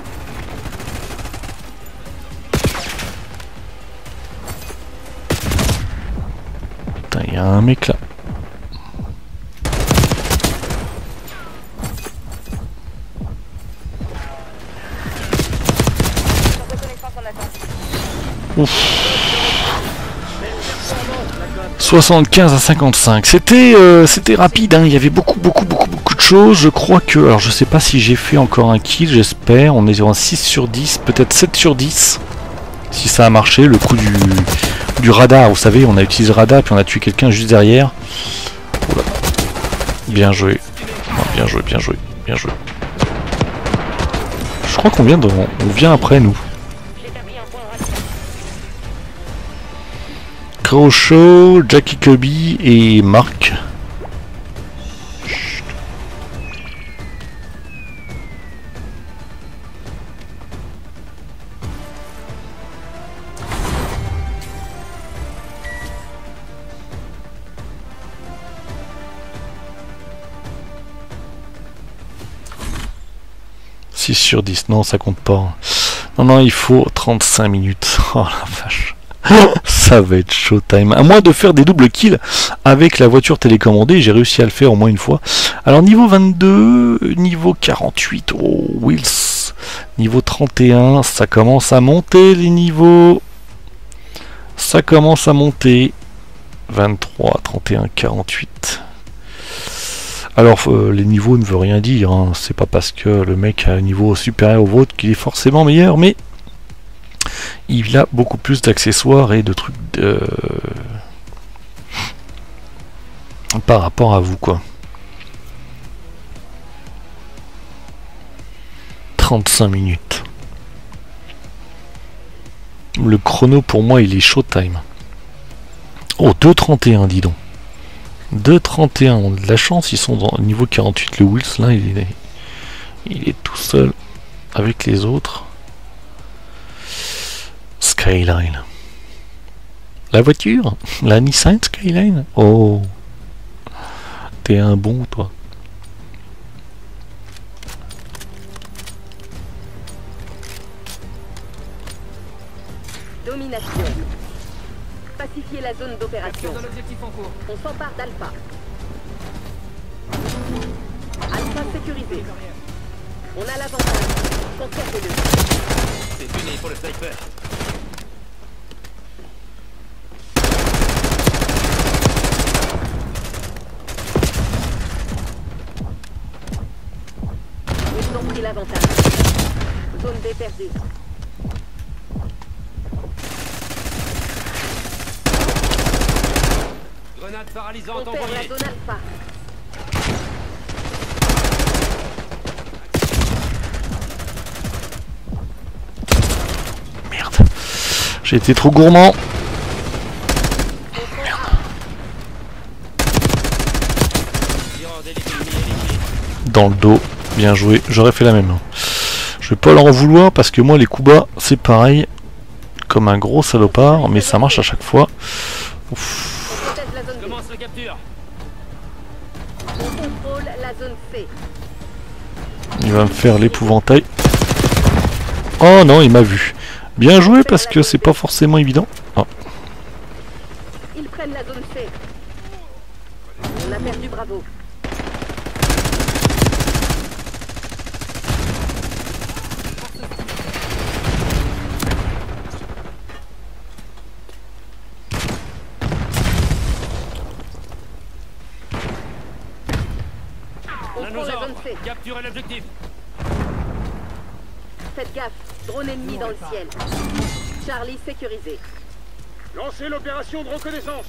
Speaker 1: Putain, il y a un mec là.
Speaker 4: Reconnaissance en attente.
Speaker 1: Ouf. soixante-quinze à cinquante-cinq. C'était euh, c'était rapide, hein. Il y avait beaucoup, beaucoup, beaucoup, beaucoup de choses. Je crois que... Alors, je sais pas si j'ai fait encore un kill, j'espère. On est sur un six sur dix, peut-être sept sur dix. Si ça a marché, le coup du, du radar. Vous savez, on a utilisé le radar, puis on a tué quelqu'un juste derrière. Oula. Bien joué. Oh, bien joué, bien joué, bien joué. Je crois qu'on vient, de, on vient après, nous.
Speaker 5: J'établis
Speaker 1: Croucho, Jackie Kirby et Marc. Chut. six sur dix, non ça compte pas. Non non, il faut trente-cinq minutes. Oh la vache. Ça va être showtime. À moins de faire des doubles kills avec la voiture télécommandée, j'ai réussi à le faire au moins une fois. Alors niveau vingt-deux, niveau quarante-huit, oh Wills. Niveau trente et un, ça commence à monter les niveaux. Ça commence à monter. vingt-trois, trente et un, quarante-huit. Alors euh, les niveaux ne veut rien dire, hein. C'est pas parce que le mec a un niveau supérieur au vôtre qu'il est forcément meilleur, mais il a beaucoup plus d'accessoires et de trucs de... par rapport à vous quoi. trente-cinq minutes. Le chrono pour moi il est showtime. Oh, deux trente et un dis donc. deux trente et un, on a de la chance, ils sont dans le niveau quarante-huit, le Wills là il est, il est tout seul avec les autres. Skyline. La voiture, la Nissan Skyline. Oh, t'es un bon toi.
Speaker 6: Domination. Pacifier la zone d'opération. On s'empare d'Alpha. Alpha sécurisé. On a l'avantage. Conservez-le.
Speaker 2: C'est fini pour le sniper.
Speaker 6: Ils ont pris l'avantage. Zone B perdue.
Speaker 2: Grenade
Speaker 6: On
Speaker 2: paralysante
Speaker 6: perd la
Speaker 2: envoyée.
Speaker 6: zone Alpha.
Speaker 1: Merde. J'ai été trop gourmand.
Speaker 2: Tireur d'élite ennemi éliminé.
Speaker 1: Dans le dos. Bien joué. J'aurais fait la même. Je vais pas leur en vouloir parce que moi les coups bas c'est pareil. Comme un gros salopard. Mais ça marche à chaque fois. Ouf.
Speaker 6: On protège la zone B.
Speaker 2: Commence la capture.
Speaker 6: On contrôle la zone C.
Speaker 1: Il va me faire l'épouvantail. Oh non, il m'a vu. Bien joué parce que c'est pas forcément évident. Oh.
Speaker 6: Ils prennent la zone C. On a perdu Bravo. On
Speaker 2: On a
Speaker 6: prend
Speaker 2: nos
Speaker 6: la zone
Speaker 2: ordres.
Speaker 6: C.
Speaker 2: Capturez l'objectif.
Speaker 6: Faites gaffe. Drone ennemi dans le ciel. Charlie sécurisé.
Speaker 2: Lancez l'opération de reconnaissance.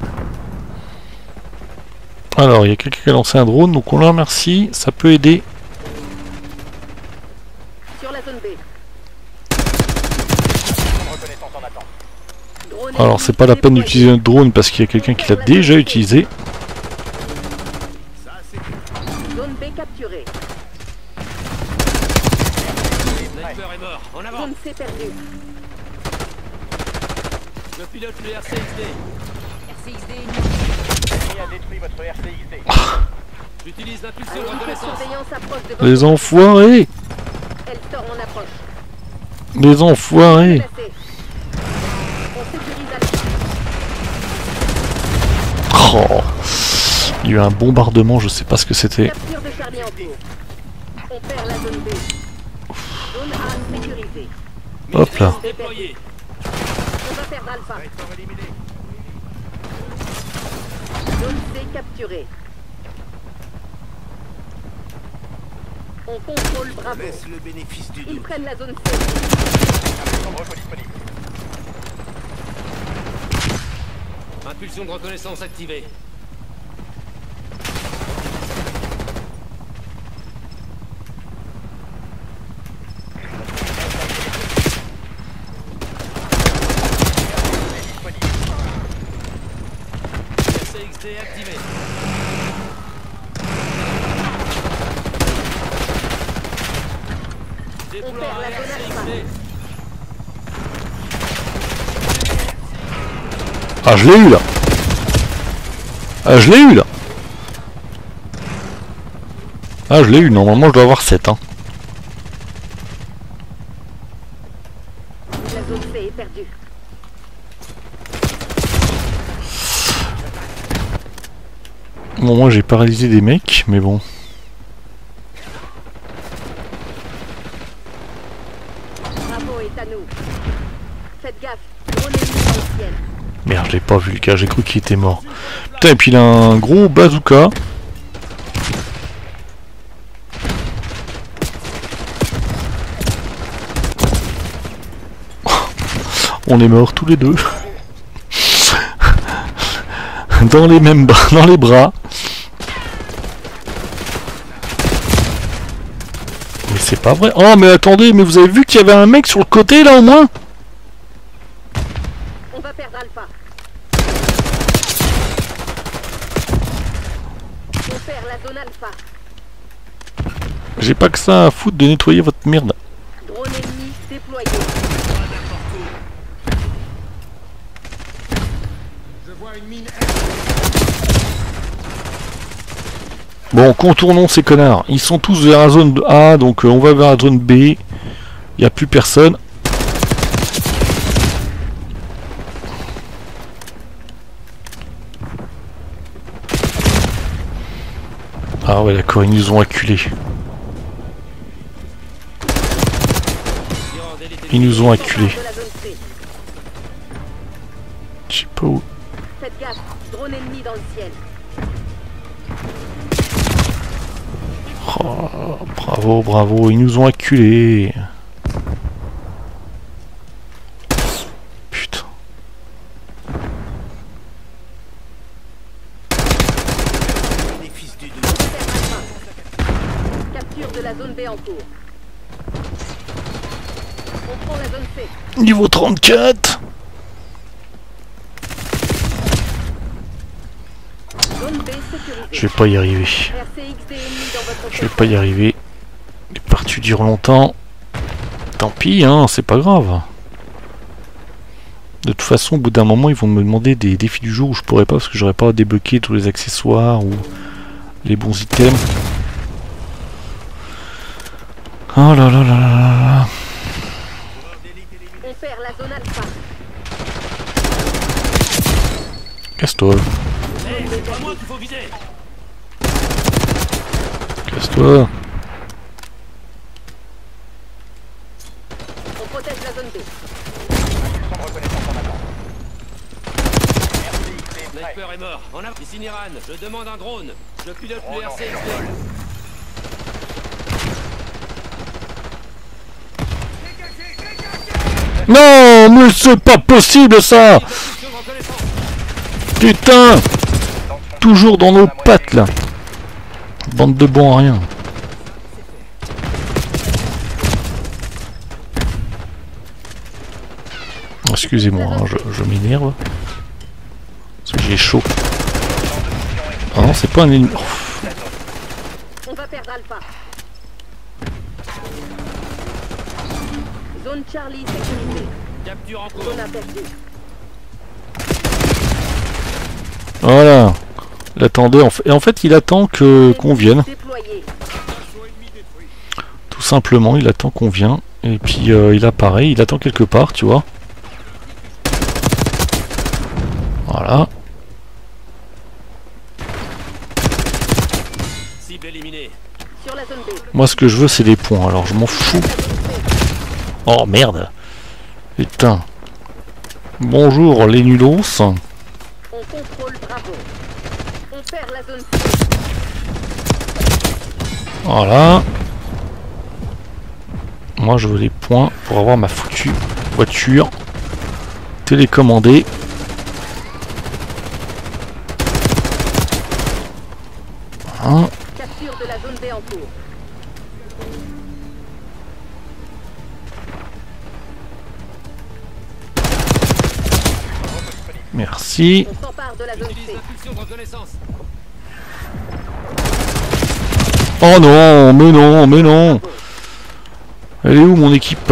Speaker 1: Alors, il y a quelqu'un qui a lancé un drone, donc on le remercie. Ça peut aider.
Speaker 6: Sur la zone B. Drone
Speaker 1: Alors,
Speaker 6: ennemi
Speaker 1: c'est pas la peine
Speaker 6: déployé.
Speaker 1: d'utiliser un drone parce qu'il y a quelqu'un qui l'a déjà utilisé.
Speaker 6: Zone B capturée.
Speaker 2: Sniper est mort. En avant.
Speaker 6: Zone C perdue.
Speaker 2: Je pilote le R C X D.
Speaker 5: R C X D
Speaker 2: J'utilise l'impulsion de
Speaker 6: Un unité de
Speaker 2: reconnaissance.
Speaker 6: surveillance approche de votre
Speaker 1: Les enfoirés.
Speaker 6: Elle sort en approche.
Speaker 1: Les enfoirés.
Speaker 6: Placé. On sécurise Alpha.
Speaker 1: Oh. Il y a eu un bombardement, je sais pas ce que c'était.
Speaker 6: Capture de Charlie en cours. On perd la zone B. Zone A sécurisée.
Speaker 1: Hop là.
Speaker 2: Déployé.
Speaker 6: On va perdre Alpha. Zone C capturée. On contrôle Bravo.
Speaker 7: Le bénéfice du
Speaker 6: Ils
Speaker 7: doute.
Speaker 6: prennent la zone C.
Speaker 2: Impulsion de reconnaissance activée. C X D activé.
Speaker 6: On perd la zone alpha.
Speaker 1: Ah, je l'ai eu là. Ah, je l'ai eu là. Ah, je l'ai eu. Normalement, je dois avoir sept. Hein.
Speaker 6: La zone C est perdue.
Speaker 1: Bon, moi, j'ai paralysé des mecs, mais bon.
Speaker 6: Bravo est à nous. Faites gaffe. Drone ennemi dans le ciel.
Speaker 1: Merde, j'ai pas vu le gars. J'ai cru qu'il était mort. Putain, et puis il a un gros bazooka. On est morts tous les deux. Dans les mêmes bras, dans les bras. Mais c'est pas vrai. Oh mais attendez, mais vous avez vu qu'il y avait un mec sur le côté là au moins?
Speaker 6: On va perdre Alpha. On perd la zone Alpha.
Speaker 1: J'ai pas que ça à foutre de nettoyer votre merde.
Speaker 6: Drone ennemi déployé.
Speaker 1: Bon, contournons ces connards. Ils sont tous vers la zone A, donc euh, on va vers la zone B. Il n'y a plus personne. Ah ouais, d'accord, ils nous ont acculés. Ils nous ont acculés.
Speaker 6: De la zone C.
Speaker 1: Je sais pas où.
Speaker 6: Faites gaffe. Drone ennemi dans le ciel.
Speaker 1: Oh, bravo, bravo, ils nous ont acculés. Putain.
Speaker 6: Capture de la zone B en cours. On prend la zone C.
Speaker 1: Niveau trente-quatre.
Speaker 6: Zone B sécurisée.
Speaker 1: Je vais pas y arriver.
Speaker 6: R C X D ennemi dans votre
Speaker 1: Je vais pas y arriver. Les parties durent longtemps. Tant pis, hein, c'est pas grave. De toute façon, au bout d'un moment, ils vont me demander des défis du jour où je pourrais pas parce que j'aurais pas débloqué tous les accessoires ou les bons items. Oh là là là là là.
Speaker 6: On perd la zone Alpha.
Speaker 1: Casse-toi.
Speaker 2: Hey, c'est pas moi qu'il faut viser.
Speaker 1: Casse-toi.
Speaker 6: On protège la zone B.
Speaker 2: Sniper est mort. En a... Ici Niran, je demande un drone. Je pilote le R C X D.
Speaker 1: Non, mais c'est pas possible ça.
Speaker 2: Position de reconnaissance.
Speaker 1: Putain. Toujours dans nos pattes là. Bande de bons à rien. Excusez-moi, hein, je, je m'énerve. Parce que j'ai chaud. Ah non, c'est pas un ennemi. Oh.
Speaker 6: On va perdre Alpha. Zone Charlie sécurisée.
Speaker 2: Capture en cours.
Speaker 6: Zone A perdue.
Speaker 1: Voilà. Il attendait. En fait, et en fait, il attend que qu'on vienne.
Speaker 6: Déployé.
Speaker 1: Tout simplement, il attend qu'on vienne. Et puis euh, il apparaît. Il attend quelque part, tu vois. Voilà.
Speaker 2: Cible éliminée.
Speaker 6: Sur la zone B.
Speaker 1: Moi, ce que je veux, c'est des points. Alors, je m'en fous. Oh merde. Putain. Bonjour, les nulos.
Speaker 6: On contrôle Bravo. On perd la zone C.
Speaker 1: Voilà. Moi, je veux des points pour avoir ma foutue voiture télécommandée. Hein.
Speaker 6: Capture de la zone B en cours.
Speaker 1: Merci.
Speaker 6: On s'empare départ de la zone
Speaker 5: Utilise
Speaker 6: C.
Speaker 5: l'impulsion de reconnaissance.
Speaker 1: Oh non, mais non, mais non. Elle est où mon équipe?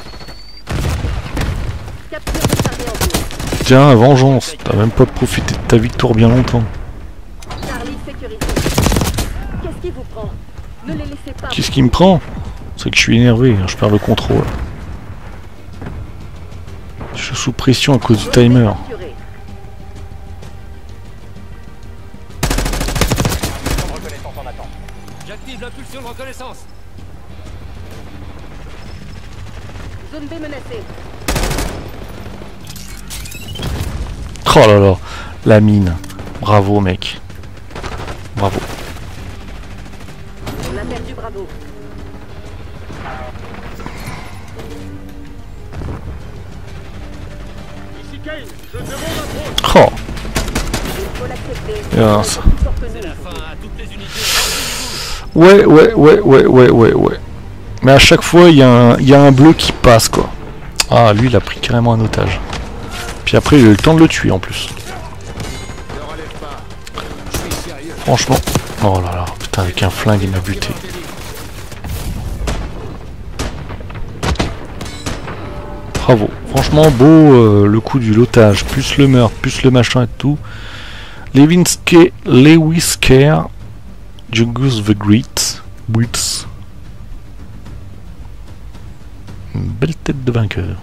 Speaker 6: Capture de chargé en cours.
Speaker 1: Tiens, vengeance. T'as même pas profité de ta victoire bien longtemps.
Speaker 6: Charlie sécurité. Qu'est-ce qui vous prend? Ne les laissez pas.
Speaker 1: Qu'est-ce qui me prend? C'est que je suis énervé, hein, je perds le contrôle. Je suis sous pression à cause du timer.
Speaker 6: Capturé.
Speaker 5: J'active l'impulsion de reconnaissance.
Speaker 6: Zone B menacée.
Speaker 1: Oh là là, la mine. Bravo mec. Bravo.
Speaker 6: On a perdu Bravo.
Speaker 2: Ici Kane, je demande un drone.
Speaker 1: Oh,
Speaker 6: Il faut l'accepter.
Speaker 1: Ah, ça.
Speaker 6: Plus fort que
Speaker 5: C'est
Speaker 6: nous.
Speaker 5: la fin à toutes les unités.
Speaker 1: ouais, ouais, ouais, ouais, ouais, ouais, ouais. Mais à chaque fois, il y, a un- il y a un bleu qui passe quoi. Ah, lui, il a pris carrément un otage. Puis après, il a eu le temps de le tuer en plus. Franchement. Oh là là, putain, avec un flingue, il m'a buté. Bravo. Franchement, beau euh, le coup du lotage, plus le meurtre, plus le machin et tout. Lewinsky, Lewis Care, Jungus the Great, Brits. Une belle tête de vainqueur.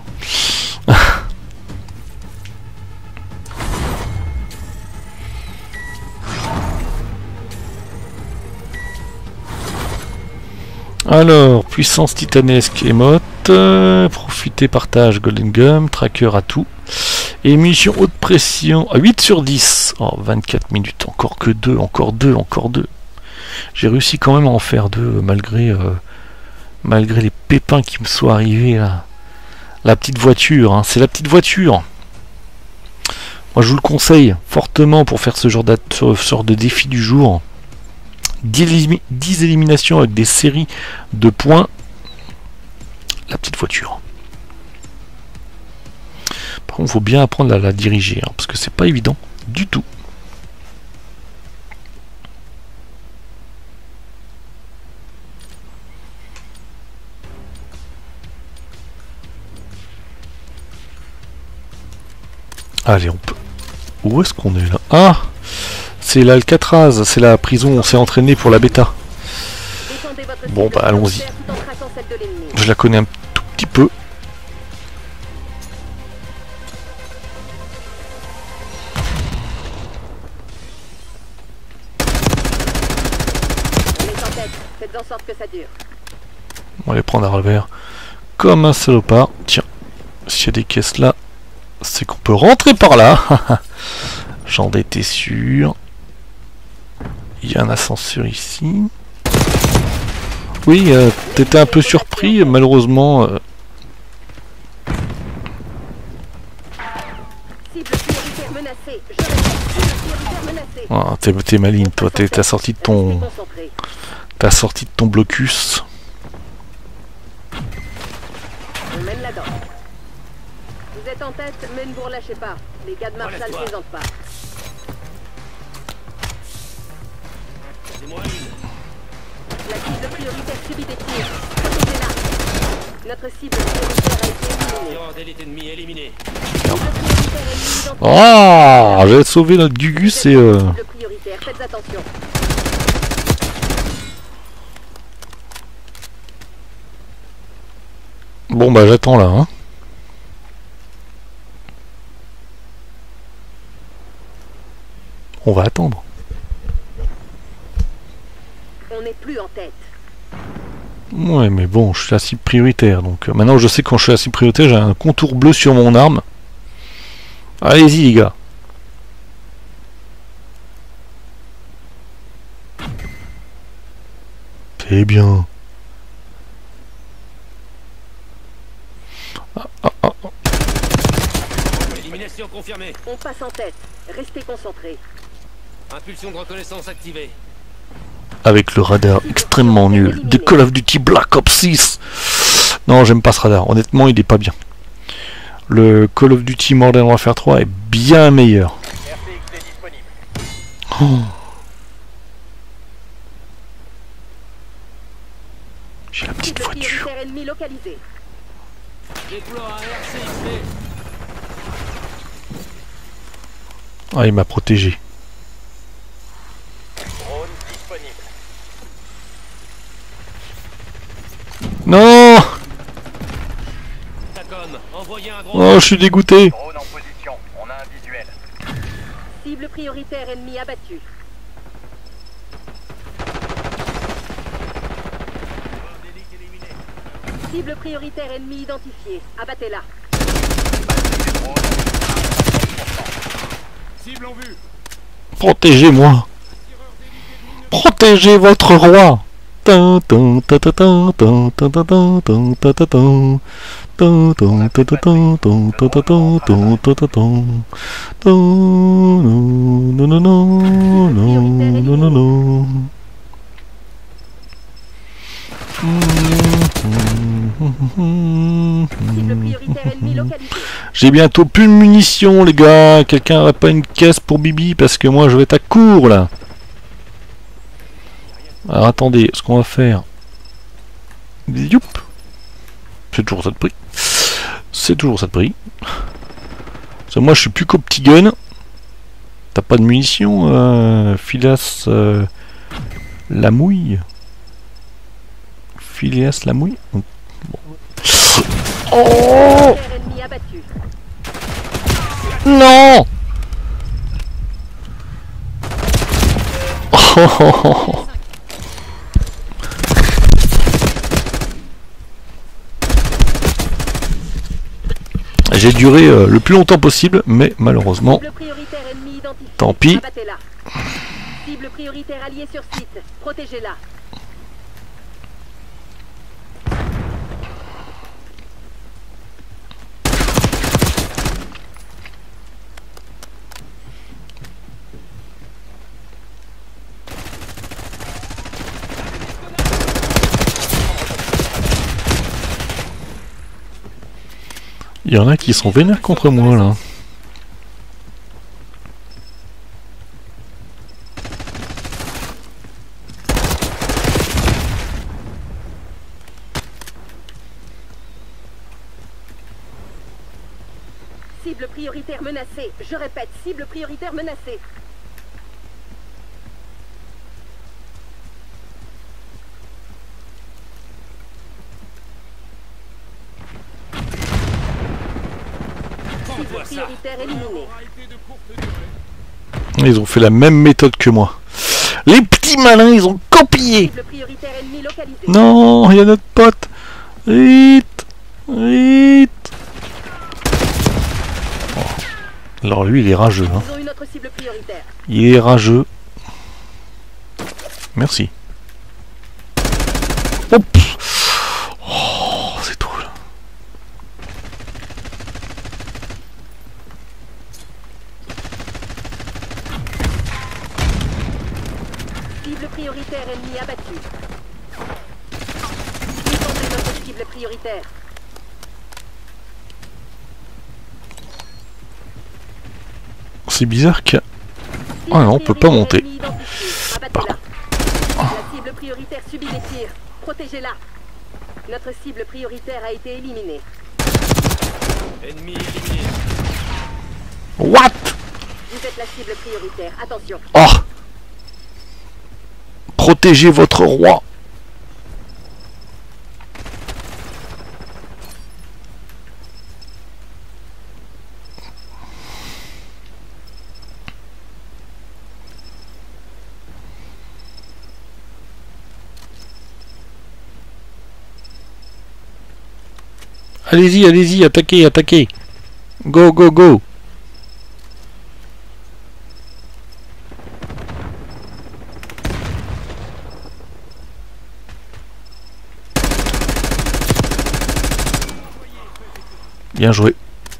Speaker 1: Alors, puissance titanesque, émote, euh, profiter, partage, golden gum, tracker à tout. Et munitions haute pression, à huit sur dix. Oh, vingt-quatre minutes, encore que deux, encore deux, encore deux. J'ai réussi quand même à en faire deux, malgré, euh, malgré les pépins qui me sont arrivés là. La petite voiture, hein, c'est la petite voiture. Moi je vous le conseille fortement pour faire ce genre, ce genre de défi du jour. dix éliminations avec des séries de points. La petite voiture. Par contre, il faut bien apprendre à la diriger, hein, parce que c'est pas évident du tout. Allez, on peut. Où est-ce qu'on est là? Ah! C'est l'Alcatraz, c'est la prison où on s'est entraîné pour la bêta.
Speaker 6: Défendez votre
Speaker 1: Bon,
Speaker 6: cible
Speaker 1: bah, allons-y.
Speaker 6: tout en traquant celle de l'ennemi.
Speaker 1: Je la connais un tout petit peu.
Speaker 6: On est en tête. Faites en sorte que ça dure.
Speaker 1: On va les prendre à revers. Comme un salopard. Tiens, s'il y a des caisses là, c'est qu'on peut rentrer par là. J'en étais sûr. Il y a un ascenseur ici. Oui, euh, t'étais un peu surpris, malheureusement. Euh,
Speaker 6: Cible prioritaire menacée. Je répète, cible prioritaire menacée.
Speaker 1: ah, t'es, t'es maligne, toi. T'es, t'as sorti de ton,
Speaker 6: Restez concentrés.
Speaker 1: t'as sorti de ton blocus.
Speaker 6: On mène la danse. Vous êtes en tête, mais ne vous relâchez pas. Les gars de Marshall
Speaker 5: Relève-toi.
Speaker 6: plaisantent pas.
Speaker 5: C'est moi une.
Speaker 6: La cible prioritaire subit des tirs. Protégez-la. Notre cible prioritaire a été éliminée.
Speaker 5: Tireur d'élite ennemi éliminé.
Speaker 6: Cible prioritaire ennemie identifiée.
Speaker 1: Ah, j'ai sauvé notre Gugus et... Euh...
Speaker 6: Cible prioritaire, faites attention.
Speaker 1: Bon bah j'attends là, hein. On va attendre.
Speaker 6: On n'est plus en tête.
Speaker 1: Ouais mais bon, je suis la cible prioritaire, donc euh, maintenant je sais que quand je suis la cible prioritaire, j'ai un contour bleu sur mon arme. Allez-y les gars. C'est bien. Ah, ah, ah.
Speaker 5: Élimination confirmée.
Speaker 6: On passe en tête. Restez concentrés.
Speaker 5: Impulsion de reconnaissance activée.
Speaker 1: Avec le radar extrêmement nul de Call of Duty Black Ops six. Non, j'aime pas ce radar. Honnêtement, il est pas bien. Le Call of Duty Modern Warfare trois est bien meilleur.
Speaker 2: R T X est
Speaker 1: Oh. J'ai la petite
Speaker 6: Cible
Speaker 1: voiture.
Speaker 6: prioritaire ennemi localisée.
Speaker 5: Déploie un R C X D.
Speaker 1: Ah, il m'a protégé.
Speaker 2: Drone disponible.
Speaker 1: Non.
Speaker 5: Tacom, envoyez un drone.
Speaker 1: Oh, je suis dégoûté.
Speaker 2: Drone en position. On a un visuel.
Speaker 6: Cible prioritaire ennemi abattu. Cible prioritaire ennemi identifiée. Abattez-la.
Speaker 2: Cible en vue.
Speaker 1: Protégez-moi. Protégez votre roi. Tin, tin, ta, ta, ta, ta, ta, ta, ta, ta, ta, ta, ta. Tin, tin, ta, ta, ta, ta, ta, ta, ta, ta, ta, ta, ta. Tin, non, non, non, non, non, non, non.
Speaker 6: Cible prioritaire ennemi localisée.
Speaker 1: J'ai bientôt plus de munitions, les gars. Quelqu'un aurait pas une caisse pour Bibi parce que moi je vais être à court là. Alors attendez, ce qu'on va faire. Youp. C'est toujours ça de prix. C'est toujours ça de prix. Parce que moi je suis plus qu'au petit gun. T'as pas de munitions, euh, Phileas euh, la mouille. Phileas la mouille. Bon. Oh
Speaker 6: Prioritaire ennemi abattu.
Speaker 1: non. Oh. J'ai duré euh, le plus longtemps possible, mais malheureusement,
Speaker 6: Cible prioritaire ennemi identifiée.
Speaker 1: tant pis.
Speaker 6: Abattez-la. Cible prioritaire alliée sur site. Protégez-la.
Speaker 1: Il y en a qui sont vénères contre moi là.
Speaker 6: Cible prioritaire menacée. Je répète, cible prioritaire menacée. Cible
Speaker 5: Prends-toi ça.
Speaker 6: prioritaire éliminée.
Speaker 1: Ils ont fait la même méthode que moi. Les petits malins, ils ont copié.
Speaker 6: Cible prioritaire ennemi localisée.
Speaker 1: Non, il y a notre pote. Vite, vite. Oh. Alors lui, il est rageux. Hein.
Speaker 6: Ils ont une autre cible prioritaire.
Speaker 1: Il est rageux. Merci. Oh, pff. Oh, c'est drôle.
Speaker 6: Cible prioritaire ennemi abattu. Défendez notre cible prioritaire.
Speaker 1: C'est bizarre que...
Speaker 6: Cible
Speaker 1: Ah non, on peut pas
Speaker 6: prioritaire
Speaker 1: monter.
Speaker 6: ennemi identifiée. Abattez-la. La cible prioritaire subit des tirs. Protégez-la. Notre cible prioritaire a été éliminée.
Speaker 5: Ennemi éliminé.
Speaker 1: What?
Speaker 6: Vous êtes la cible prioritaire. Attention.
Speaker 1: Oh. Protégez votre roi. Allez-y, allez-y, attaquez, attaquez. Go, go, go. Bien joué.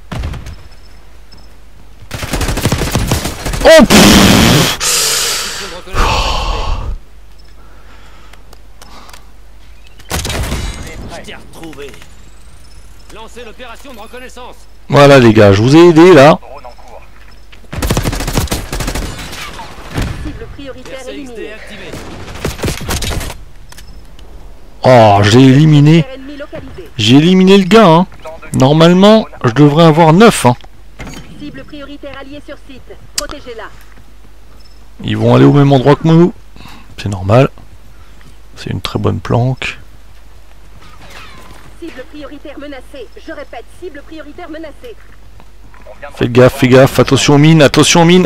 Speaker 1: Oh pff.
Speaker 5: Impulsion de reconnaissance activée. Je t'ai retrouvé. Lancez l'opération de reconnaissance.
Speaker 1: Voilà les gars, je vous ai aidé là.
Speaker 2: Drone en cours.
Speaker 6: Cible prioritaire
Speaker 5: R C X D
Speaker 6: éliminée.
Speaker 5: activé.
Speaker 1: Oh, j'ai éliminé.
Speaker 6: Ennemi localisé.
Speaker 1: J'ai éliminé le gars, hein. Normalement, je devrais avoir neuf, hein.
Speaker 6: Cible prioritaire alliée sur site. Protégez-la.
Speaker 1: Ils vont aller au même endroit que nous. C'est normal. C'est une très bonne planque.
Speaker 6: Cible prioritaire menacée. Je répète, cible prioritaire menacée.
Speaker 1: Faites gaffe, fais gaffe. Attention aux mines, attention aux mines.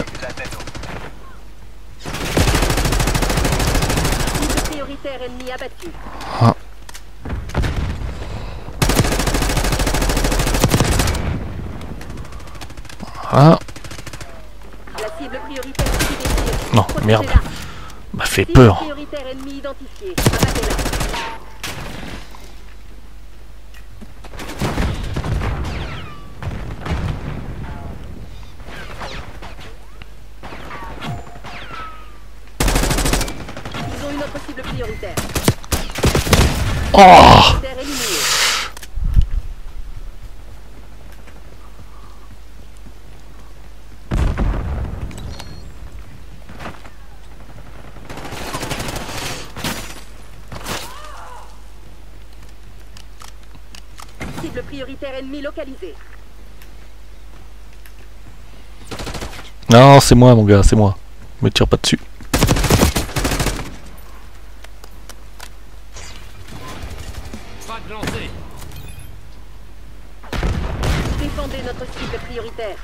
Speaker 6: Cible prioritaire ennemi abattu.
Speaker 1: Ah. Ah.
Speaker 6: La cible prioritaire subit des tirs.
Speaker 1: Non,
Speaker 6: Protégez-la.
Speaker 1: merde. M'a fait
Speaker 6: Cible
Speaker 1: peur.
Speaker 6: prioritaire ennemi identifié. Abattez-la. Ils ont une autre cible prioritaire.
Speaker 1: Oh.
Speaker 6: Terre éliminée. Cible prioritaire ennemi localisée.
Speaker 1: Non, c'est moi, mon gars, c'est moi. Me tire pas dessus.
Speaker 5: Frag lancé.
Speaker 6: Défendez notre cible prioritaire.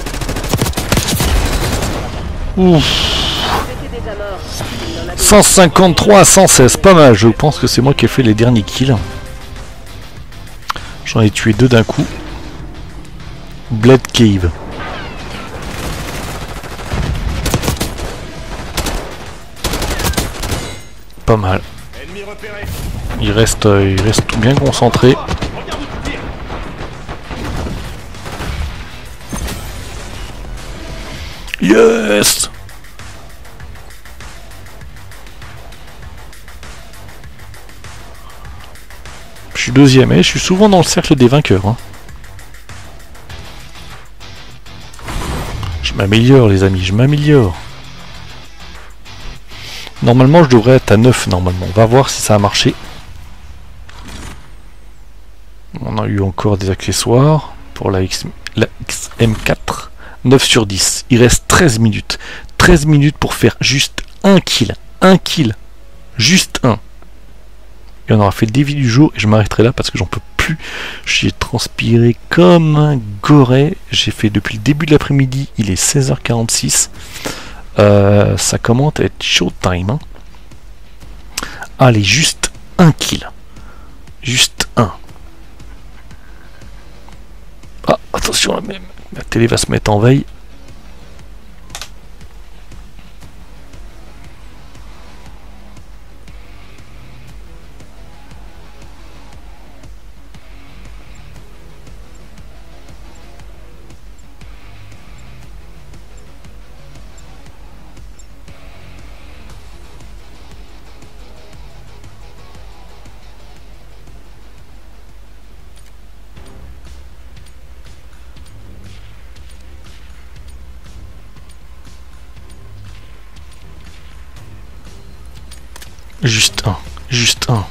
Speaker 1: Ouf.
Speaker 6: Mettez des amorts. Il en a des-
Speaker 1: cent cinquante-trois à cent seize, pas mal. Je pense que c'est moi qui ai fait les derniers kills. J'en ai tué deux d'un coup. Blade Cave. Pas mal.
Speaker 2: Ennemi repéré.
Speaker 1: Il reste, euh, il reste tout bien concentré.
Speaker 2: Regarde où tu tires.
Speaker 1: Yes. Je suis deuxième, et je suis souvent dans le cercle des vainqueurs. Hein. Je m'améliore, les amis, je m'améliore. Normalement, je devrais être à neuf, normalement. On va voir si ça a marché. On a eu encore des accessoires pour la, X, la X M quatre. neuf sur dix. Il reste treize minutes. treize minutes pour faire juste un kill. Un kill. Juste un. Et on aura fait le défi du jour et je m'arrêterai là parce que j'en peux plus. J'ai transpiré comme un goret. J'ai fait depuis le début de l'après-midi. Il est seize heures quarante-six. Euh, ça commence à être showtime. Hein. Allez, juste un kill. Juste un. Ah, attention, la, la télé va se mettre en veille. Juste un, juste un.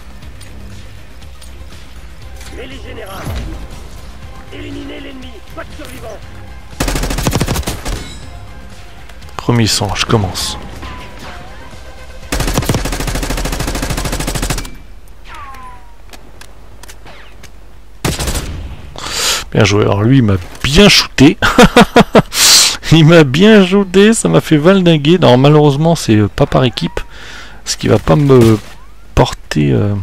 Speaker 2: Mêlée générale. Éliminez l'ennemi. Pas de survivants.
Speaker 1: Premier sang, je commence. Bien joué. Alors lui, il m'a bien shooté. Il m'a bien shooté, ça m'a fait valdinguer. Non, malheureusement, c'est pas par équipe. Ce qui va pas me porter... Euh...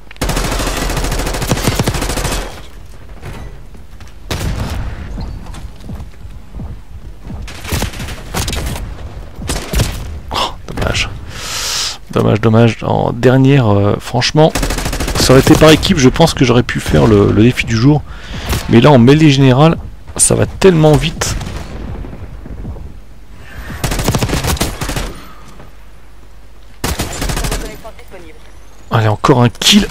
Speaker 1: Oh, dommage. Dommage, dommage. En dernière, euh, franchement, ça aurait été par équipe, je pense que j'aurais pu faire le, le défi du jour. Mais là, en mêlée générale, ça va tellement vite. Allez, encore un kill.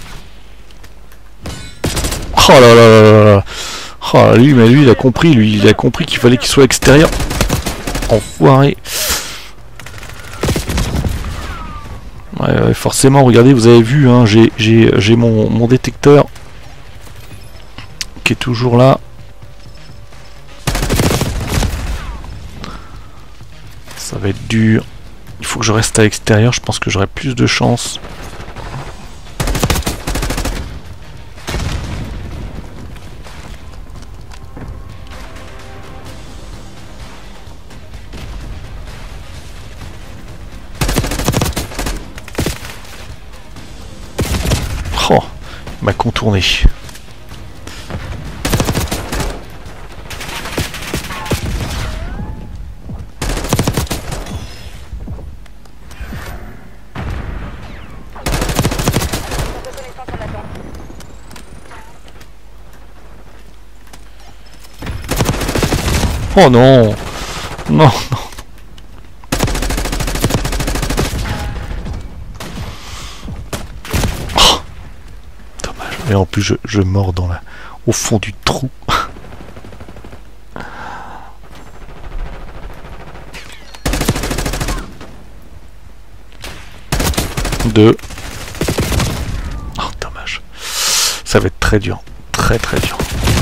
Speaker 1: Oh là là là là là. Oh, lui, mais lui, il a compris, lui, il a compris qu'il fallait qu'il soit extérieur. Enfoiré. Ouais, ouais, forcément, regardez, vous avez vu, hein, j'ai j'ai j'ai mon, mon détecteur qui est toujours là. Ça va être dur. Il faut que je reste à l'extérieur, je pense que j'aurai plus de chance. Oh, il m'a contourné. Oh non! Non, non! Oh, dommage. Et en plus, je, je mords dans la, au fond du trou. Deux. Oh, dommage. Ça va être très dur. Très très dur.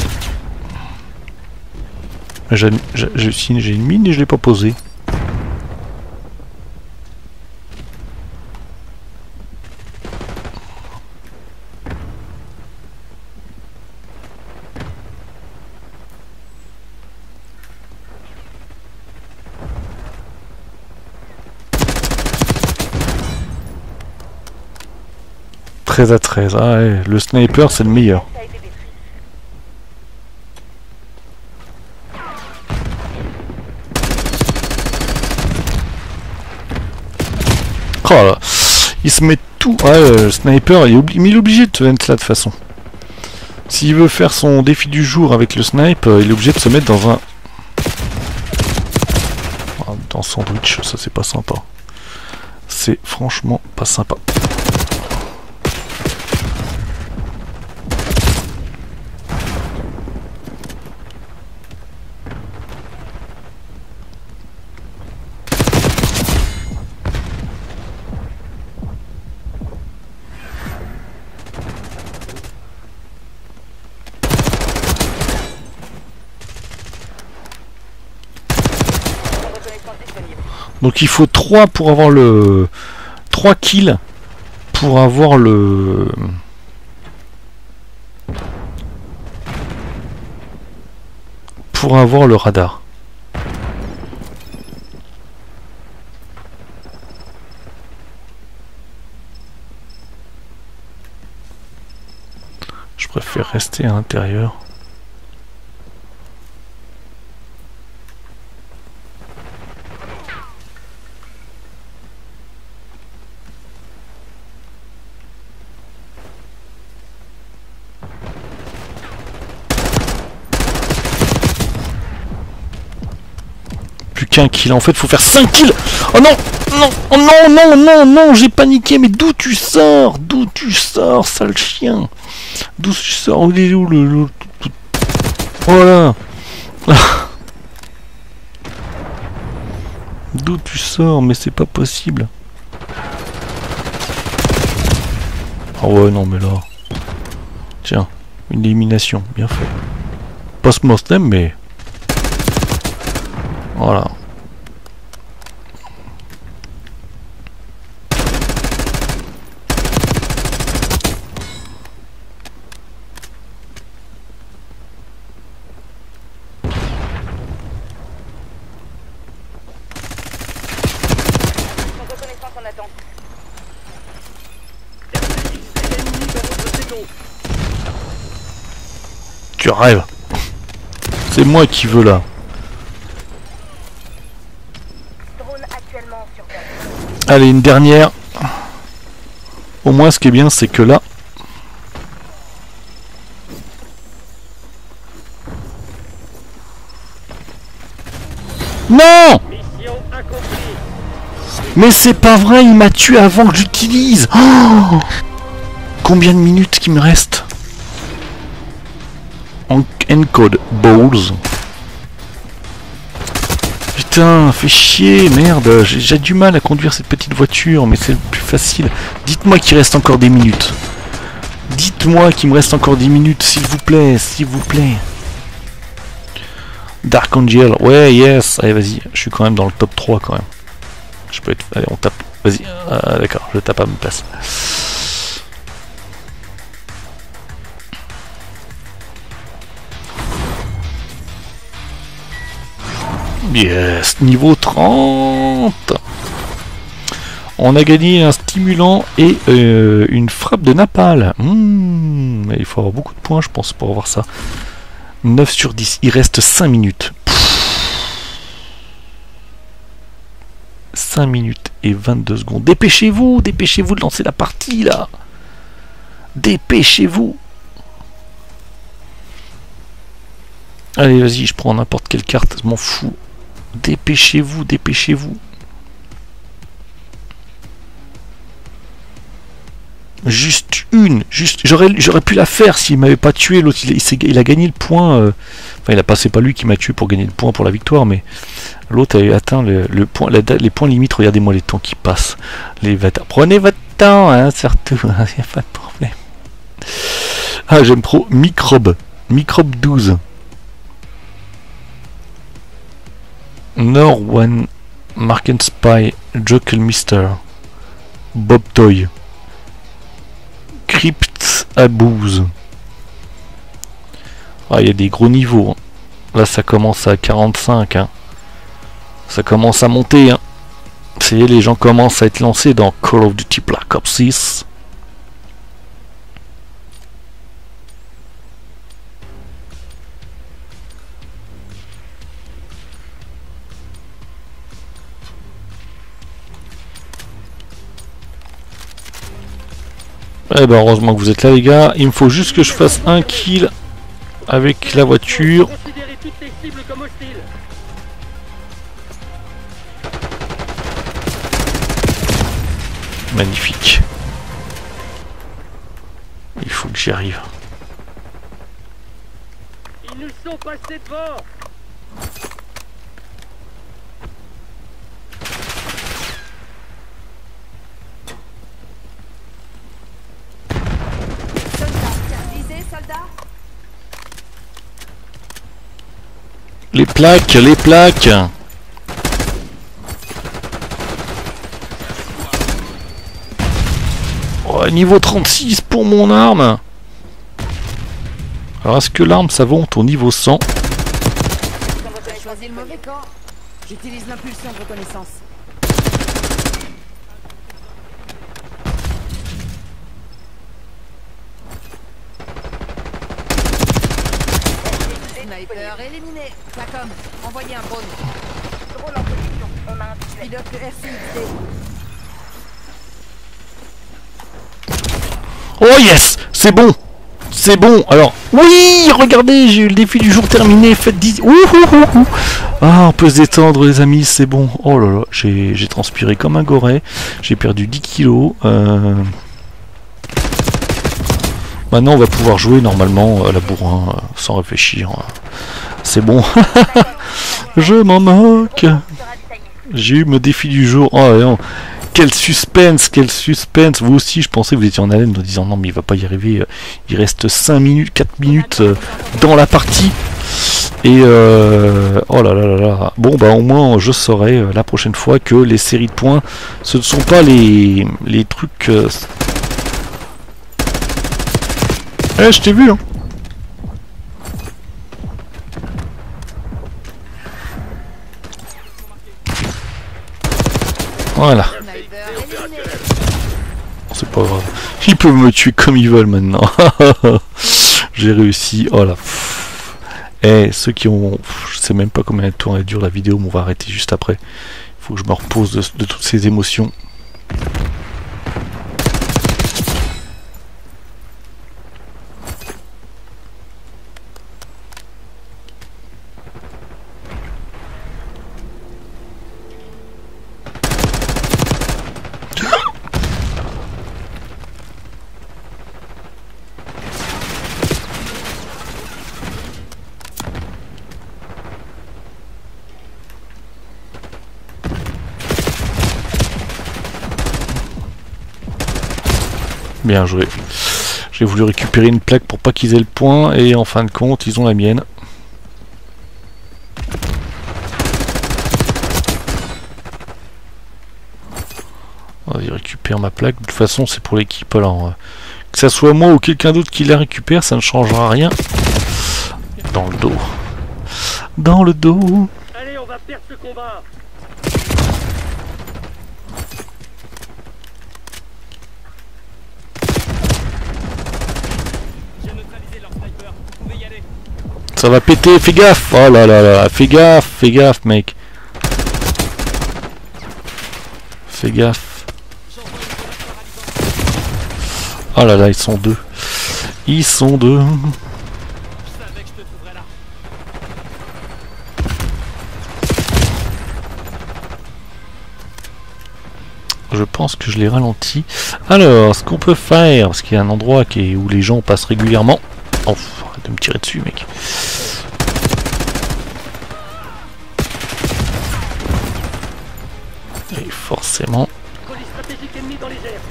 Speaker 1: J'ai j'ai une mine et je l'ai pas posée. treize à treize, ah ouais, le sniper c'est le meilleur. Oh là, il se met tout. Ouais, le sniper, il est, obli mais il est obligé de se mettre là de toute façon. S'il veut faire son défi du jour avec le snipe, il est obligé de se mettre dans un... Dans sandwich, ça c'est pas sympa. C'est franchement pas sympa. Donc il faut trois pour avoir le... trois kills pour avoir le... pour avoir le radar. Je préfère rester à l'intérieur. Qu'un kill, en fait faut faire cinq kills. Oh non, non, oh non, non, non, non, j'ai paniqué, mais d'où tu sors? D'où tu sors, sale chien? D'où tu sors? Il est où le... le... Voilà. D'où tu sors? Mais c'est pas possible. Ah ouais, non mais là... Tiens, une élimination, bien fait. Post-mortem, mais... Voilà. Tu rêves. C'est moi qui veux là. Allez, une dernière. Au moins, ce qui est bien, c'est que là... Non! Mais c'est pas vrai, il m'a tué avant que j'utilise. Oh, combien de minutes qu'il me reste? En encode balls. Putain. putain, fait chier, merde. J'ai j'ai du mal à conduire cette petite voiture, mais c'est le plus facile. Dites-moi qu'il reste encore des minutes. Dites-moi qu'il me reste encore dix minutes, s'il vous plaît, s'il vous plaît. Dark Angel, ouais, yes. Allez, vas-y, je suis quand même dans le top trois quand même. Je peux être... Allez, on tape. Vas-y, ah, d'accord, je tape à ma place. Yes, niveau trente. On a gagné un stimulant et euh, une frappe de napalm. Mmh, il faut avoir beaucoup de points, je pense, pour avoir ça. neuf sur dix. Il reste cinq minutes. cinq minutes et vingt-deux secondes. Dépêchez-vous, dépêchez-vous de lancer la partie, là. Dépêchez-vous. Allez, vas-y, je prends n'importe quelle carte, je m'en fous. Dépêchez-vous, dépêchez-vous. Juste une, juste, j'aurais, j'aurais pu la faire s'il m'avait pas tué. L'autre, il, il, il a gagné le point. Euh, enfin, il a passé pas lui qui m'a tué pour gagner le point pour la victoire, mais l'autre a atteint le, le point, la, les points limites. Regardez-moi les temps qui passent. Les, prenez votre temps, hein, surtout. Il n'y a pas de problème. Ah, j'aime trop. Microbe, microbe douze. Norwan, Mark and Spy, Jokel Mister, Bob Toy. Crypt Abuse. Ah, il y a des gros niveaux. Là, ça commence à quarante-cinq. Hein. Ça commence à monter. Hein. Ça y est, les gens commencent à être lancés dans Call of Duty Black Ops six. Eh ben heureusement que vous êtes là les gars, il me faut juste que je fasse un kill avec la voiture.
Speaker 2: Considérez toutes les cibles comme hostiles.
Speaker 1: Magnifique. Il faut que j'y arrive.
Speaker 2: Ils nous sont passés devant.
Speaker 1: Les plaques, les plaques. Oh, niveau trente-six pour mon arme. Alors est-ce que l'arme ça monte au niveau cent?
Speaker 3: J'ai choisi le mauvais camp. J'utilise l'impulsion de reconnaissance. Sniper éliminé. Flacom, envoyez un drone.
Speaker 4: Drone en position. On a un visuel.
Speaker 3: Pilote le R C X D.
Speaker 1: Oh yes, c'est bon. C'est bon. Alors, oui, regardez, j'ai eu le défi du jour terminé. Faites dix... Ouh, ouh, ouh, ouh. Ah, on peut se détendre les amis, c'est bon. Oh là là, j'ai j'ai transpiré comme un goret. J'ai perdu dix kilos. Euh... Maintenant, on va pouvoir jouer normalement à la bourrin, euh, sans réfléchir. C'est bon. Je m'en moque. J'ai eu mon défi du jour. Oh non. Quel suspense, quel suspense. Vous aussi, je pensais que vous étiez en haleine en disant non, mais il va pas y arriver. Il reste cinq minutes, quatre minutes euh, dans la partie. Et euh, oh là là là là. Bon, bah au moins, je saurai euh, la prochaine fois que les séries de points, ce ne sont pas les, les trucs. Euh... Eh, je t'ai vu, hein. Voilà. C'est pas grave. Ils peuvent me tuer comme ils veulent maintenant. J'ai réussi. Oh là. Eh, ceux qui ont... Je sais même pas combien de temps elle dure la vidéo, mais on va arrêter juste après. Il faut que je me repose de, de toutes ces émotions. Bien joué. J'ai voulu récupérer une plaque pour pas qu'ils aient le point et en fin de compte ils ont la mienne. Vas-y, récupère ma plaque. De toute façon c'est pour l'équipe, alors euh, que ça soit moi ou quelqu'un d'autre qui la récupère, ça ne changera rien. Dans le dos. Dans le dos.
Speaker 2: Allez, on va perdre ce combat.
Speaker 5: J'ai neutralisé leur sniper. Vous pouvez y aller.
Speaker 1: Ça va péter, fais gaffe. Oh là là là, fais gaffe, fais gaffe mec. Fais gaffe. Oh là là, ils sont deux. Ils sont deux.
Speaker 5: Je savais que je te trouverais là.
Speaker 1: Je pense que je les ralentis. Alors, ce qu'on peut faire, parce qu'il y a un endroit qui est, où les gens passent régulièrement. Oh, arrête de me tirer dessus, mec. Et forcément.
Speaker 2: Colis stratégique ennemi dans les airs.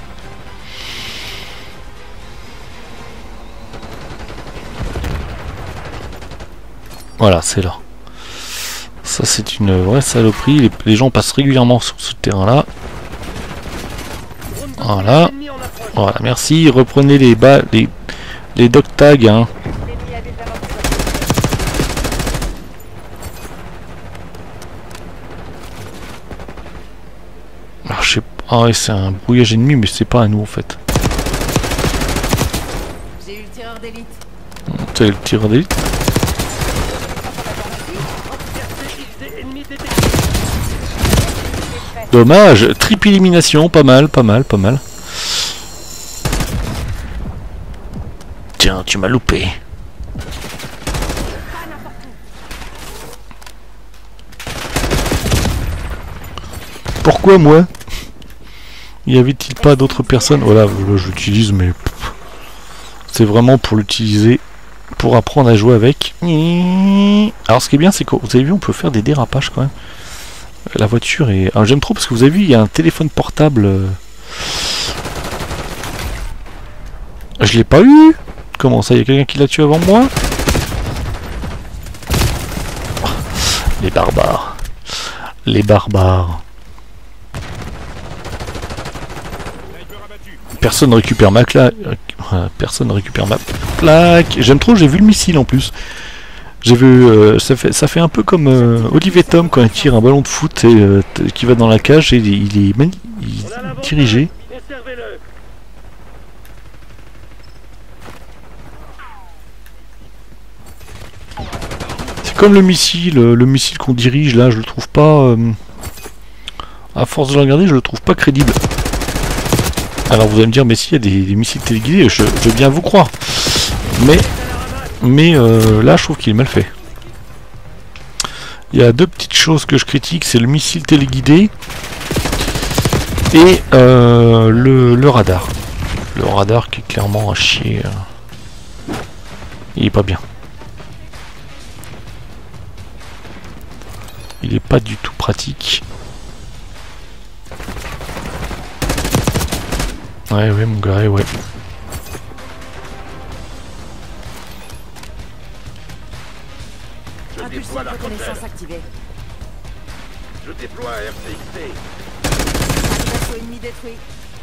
Speaker 1: Voilà, c'est là. Ça, c'est une vraie saloperie. Les, les gens passent régulièrement sur ce terrain-là.
Speaker 2: Drone de
Speaker 1: Voilà.
Speaker 2: ennemi en approche.
Speaker 1: Voilà, merci. Reprenez les balles, les, les dog tags. Hein.
Speaker 4: L'ennemi a des avantages.
Speaker 1: Alors, je sais pas. Ah ouais, c'est un brouillage ennemi, mais c'est pas à nous en fait.
Speaker 3: J'ai eu le tireur d'élite.
Speaker 1: C'est le tireur d'élite.
Speaker 2: Des ennemis détectés.
Speaker 1: Dommage. Triple élimination. Pas mal, pas mal, pas mal. Tiens, tu m'as loupé. Pourquoi moi? Y avait-il pas d'autres personnes? Voilà, là, je l'utilise, mais pff, c'est vraiment pour l'utiliser, pour apprendre à jouer avec. Alors, ce qui est bien, c'est que vous avez vu, on peut faire des dérapages quand même. La voiture est. Alors, j'aime trop parce que vous avez vu, il y a un téléphone portable. euh, Je l'ai pas eu. Comment ça, il y a quelqu'un qui l'a tué avant moi? Les barbares. Les barbares. Personne ne récupère ma claque. Personne ne récupère ma plaque. J'aime trop, j'ai vu le missile en plus. J'ai vu, euh, ça fait ça fait un peu comme euh, Olivier Tom quand il tire un ballon de foot et euh, qui va dans la cage et il est, il est mani- il
Speaker 2: On a
Speaker 1: est
Speaker 2: l'avantage.
Speaker 1: dirigé.
Speaker 2: Conservez-le.
Speaker 1: C'est comme le missile, euh, le missile qu'on dirige là, je le trouve pas. euh, à force de le regarder, je le trouve pas crédible. Alors vous allez me dire, mais s'il y a des, des missiles téléguidés, je, je veux bien vous croire. Mais, mais euh, là, je trouve qu'il est mal fait. Il y a deux petites choses que je critique, c'est le missile téléguidé et euh, le, le radar. Le radar qui est clairement à chier. euh, Il est pas bien. Il est pas du tout pratique. Ouais, ouais, mon gars, ouais.
Speaker 2: Je
Speaker 3: Impulsion
Speaker 2: déploie
Speaker 3: de
Speaker 2: la
Speaker 3: reconnaissance
Speaker 2: rondelle.
Speaker 3: activée.
Speaker 2: Je déploie un R C X D.
Speaker 3: D'assaut ennemi détruit.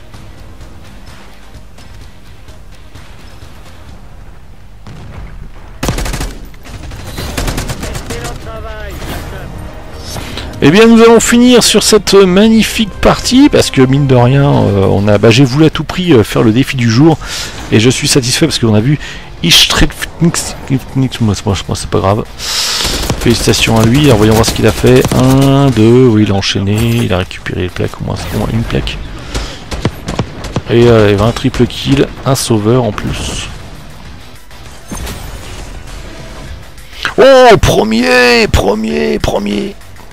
Speaker 2: Excellent travail.
Speaker 1: Eh bien, nous allons finir sur cette magnifique partie parce que mine de rien, euh, on a, bah, j'ai voulu à tout prix euh, faire le défi du jour et je suis satisfait parce qu'on a vu Ishtrek moi c'est pas grave. Félicitations à lui. Alors voyons voir ce qu'il a fait. un, deux, oui, il a enchaîné, il a récupéré les plaques, au moins c'est au moins une plaque. Et euh, il y a un triple kill, un sauveur en plus. Oh, premier, premier, premier.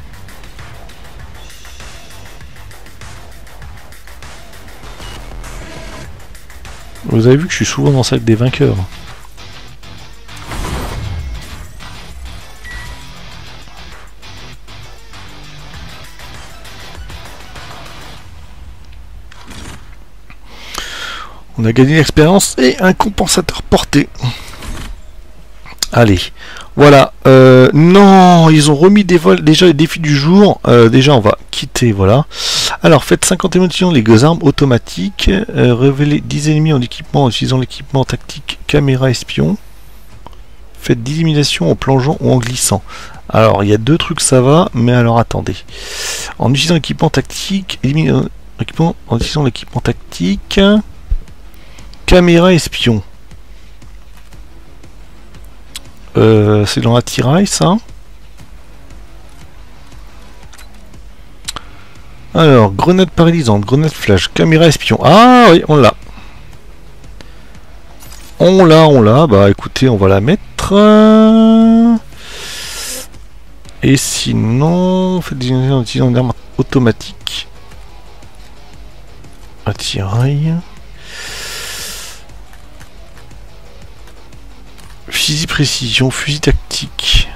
Speaker 1: Vous avez vu que je suis souvent dans celle des vainqueurs. On a gagné l'expérience et un compensateur porté. Allez, voilà. Euh, non, ils ont remis des vols, déjà les défis du jour. Euh, déjà, on va quitter, voilà. Alors, faites cinquante émotions, les armes automatiques. Euh, révélez dix ennemis en équipement en utilisant l'équipement tactique caméra espion. Faites dix éliminations en plongeant ou en glissant. Alors, il y a deux trucs, ça va, mais alors attendez. En utilisant l'équipement tactique, élimine, équipement, en utilisant l'équipement tactique, caméra espion. Euh, c'est dans la tiraille, ça. Alors, grenade paralysante, grenade flash, caméra espion. Ah oui, on l'a. On l'a, on l'a. Bah écoutez, on va la mettre. Et sinon, faites des en utilisant une arme automatique. Attirail. Fusil précision, fusil tactique.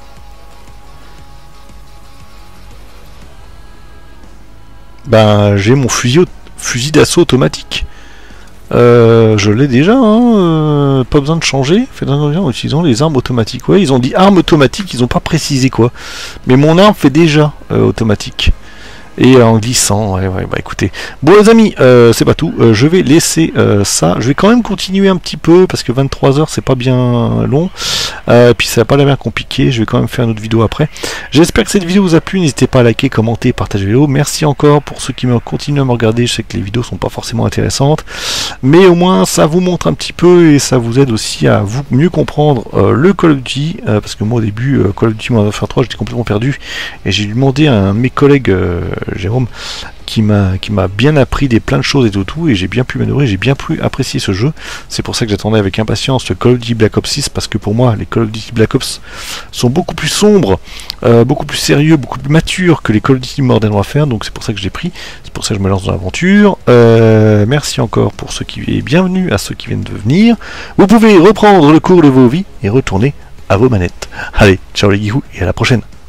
Speaker 1: Ben, j'ai mon fusil, fusil d'assaut automatique. Euh, je l'ai déjà, hein, euh, pas besoin de changer. Faites en utilisant les armes automatiques. Ouais, ils ont dit armes automatiques, ils ont pas précisé quoi. Mais mon arme fait déjà euh, automatique. Et en glissant, ouais, ouais, bah écoutez. Bon les amis, euh, c'est pas tout, euh, je vais laisser euh, ça. Je vais quand même continuer un petit peu, parce que vingt-trois heures c'est pas bien long. Euh, puis ça va pas l'air bien compliqué, je vais quand même faire une autre vidéo après. J'espère que cette vidéo vous a plu, n'hésitez pas à liker, commenter, partager la vidéo. Merci encore pour ceux qui me continuent à me regarder, je sais que les vidéos sont pas forcément intéressantes. Mais au moins ça vous montre un petit peu, et ça vous aide aussi à vous mieux comprendre euh, le Call of Duty. Euh, parce que moi au début, euh, Call of Duty Modern Warfare trois, j'étais complètement perdu. Et j'ai demandé à un de mes collègues... Euh, Jérôme, qui m'a qui m'a bien appris des plein de choses et tout, tout et j'ai bien pu manœuvrer, j'ai bien pu apprécier ce jeu. C'est pour ça que j'attendais avec impatience le Call of Duty Black Ops six, parce que pour moi les Call of Duty Black Ops sont beaucoup plus sombres, euh, beaucoup plus sérieux, beaucoup plus matures que les Call of Duty Modern Warfare, donc c'est pour ça que j'ai pris, c'est pour ça que je me lance dans l'aventure. Euh, merci encore pour ceux qui et bienvenue à ceux qui viennent de venir. Vous pouvez reprendre le cours de vos vies et retourner à vos manettes. Allez, ciao les geekous et à la prochaine.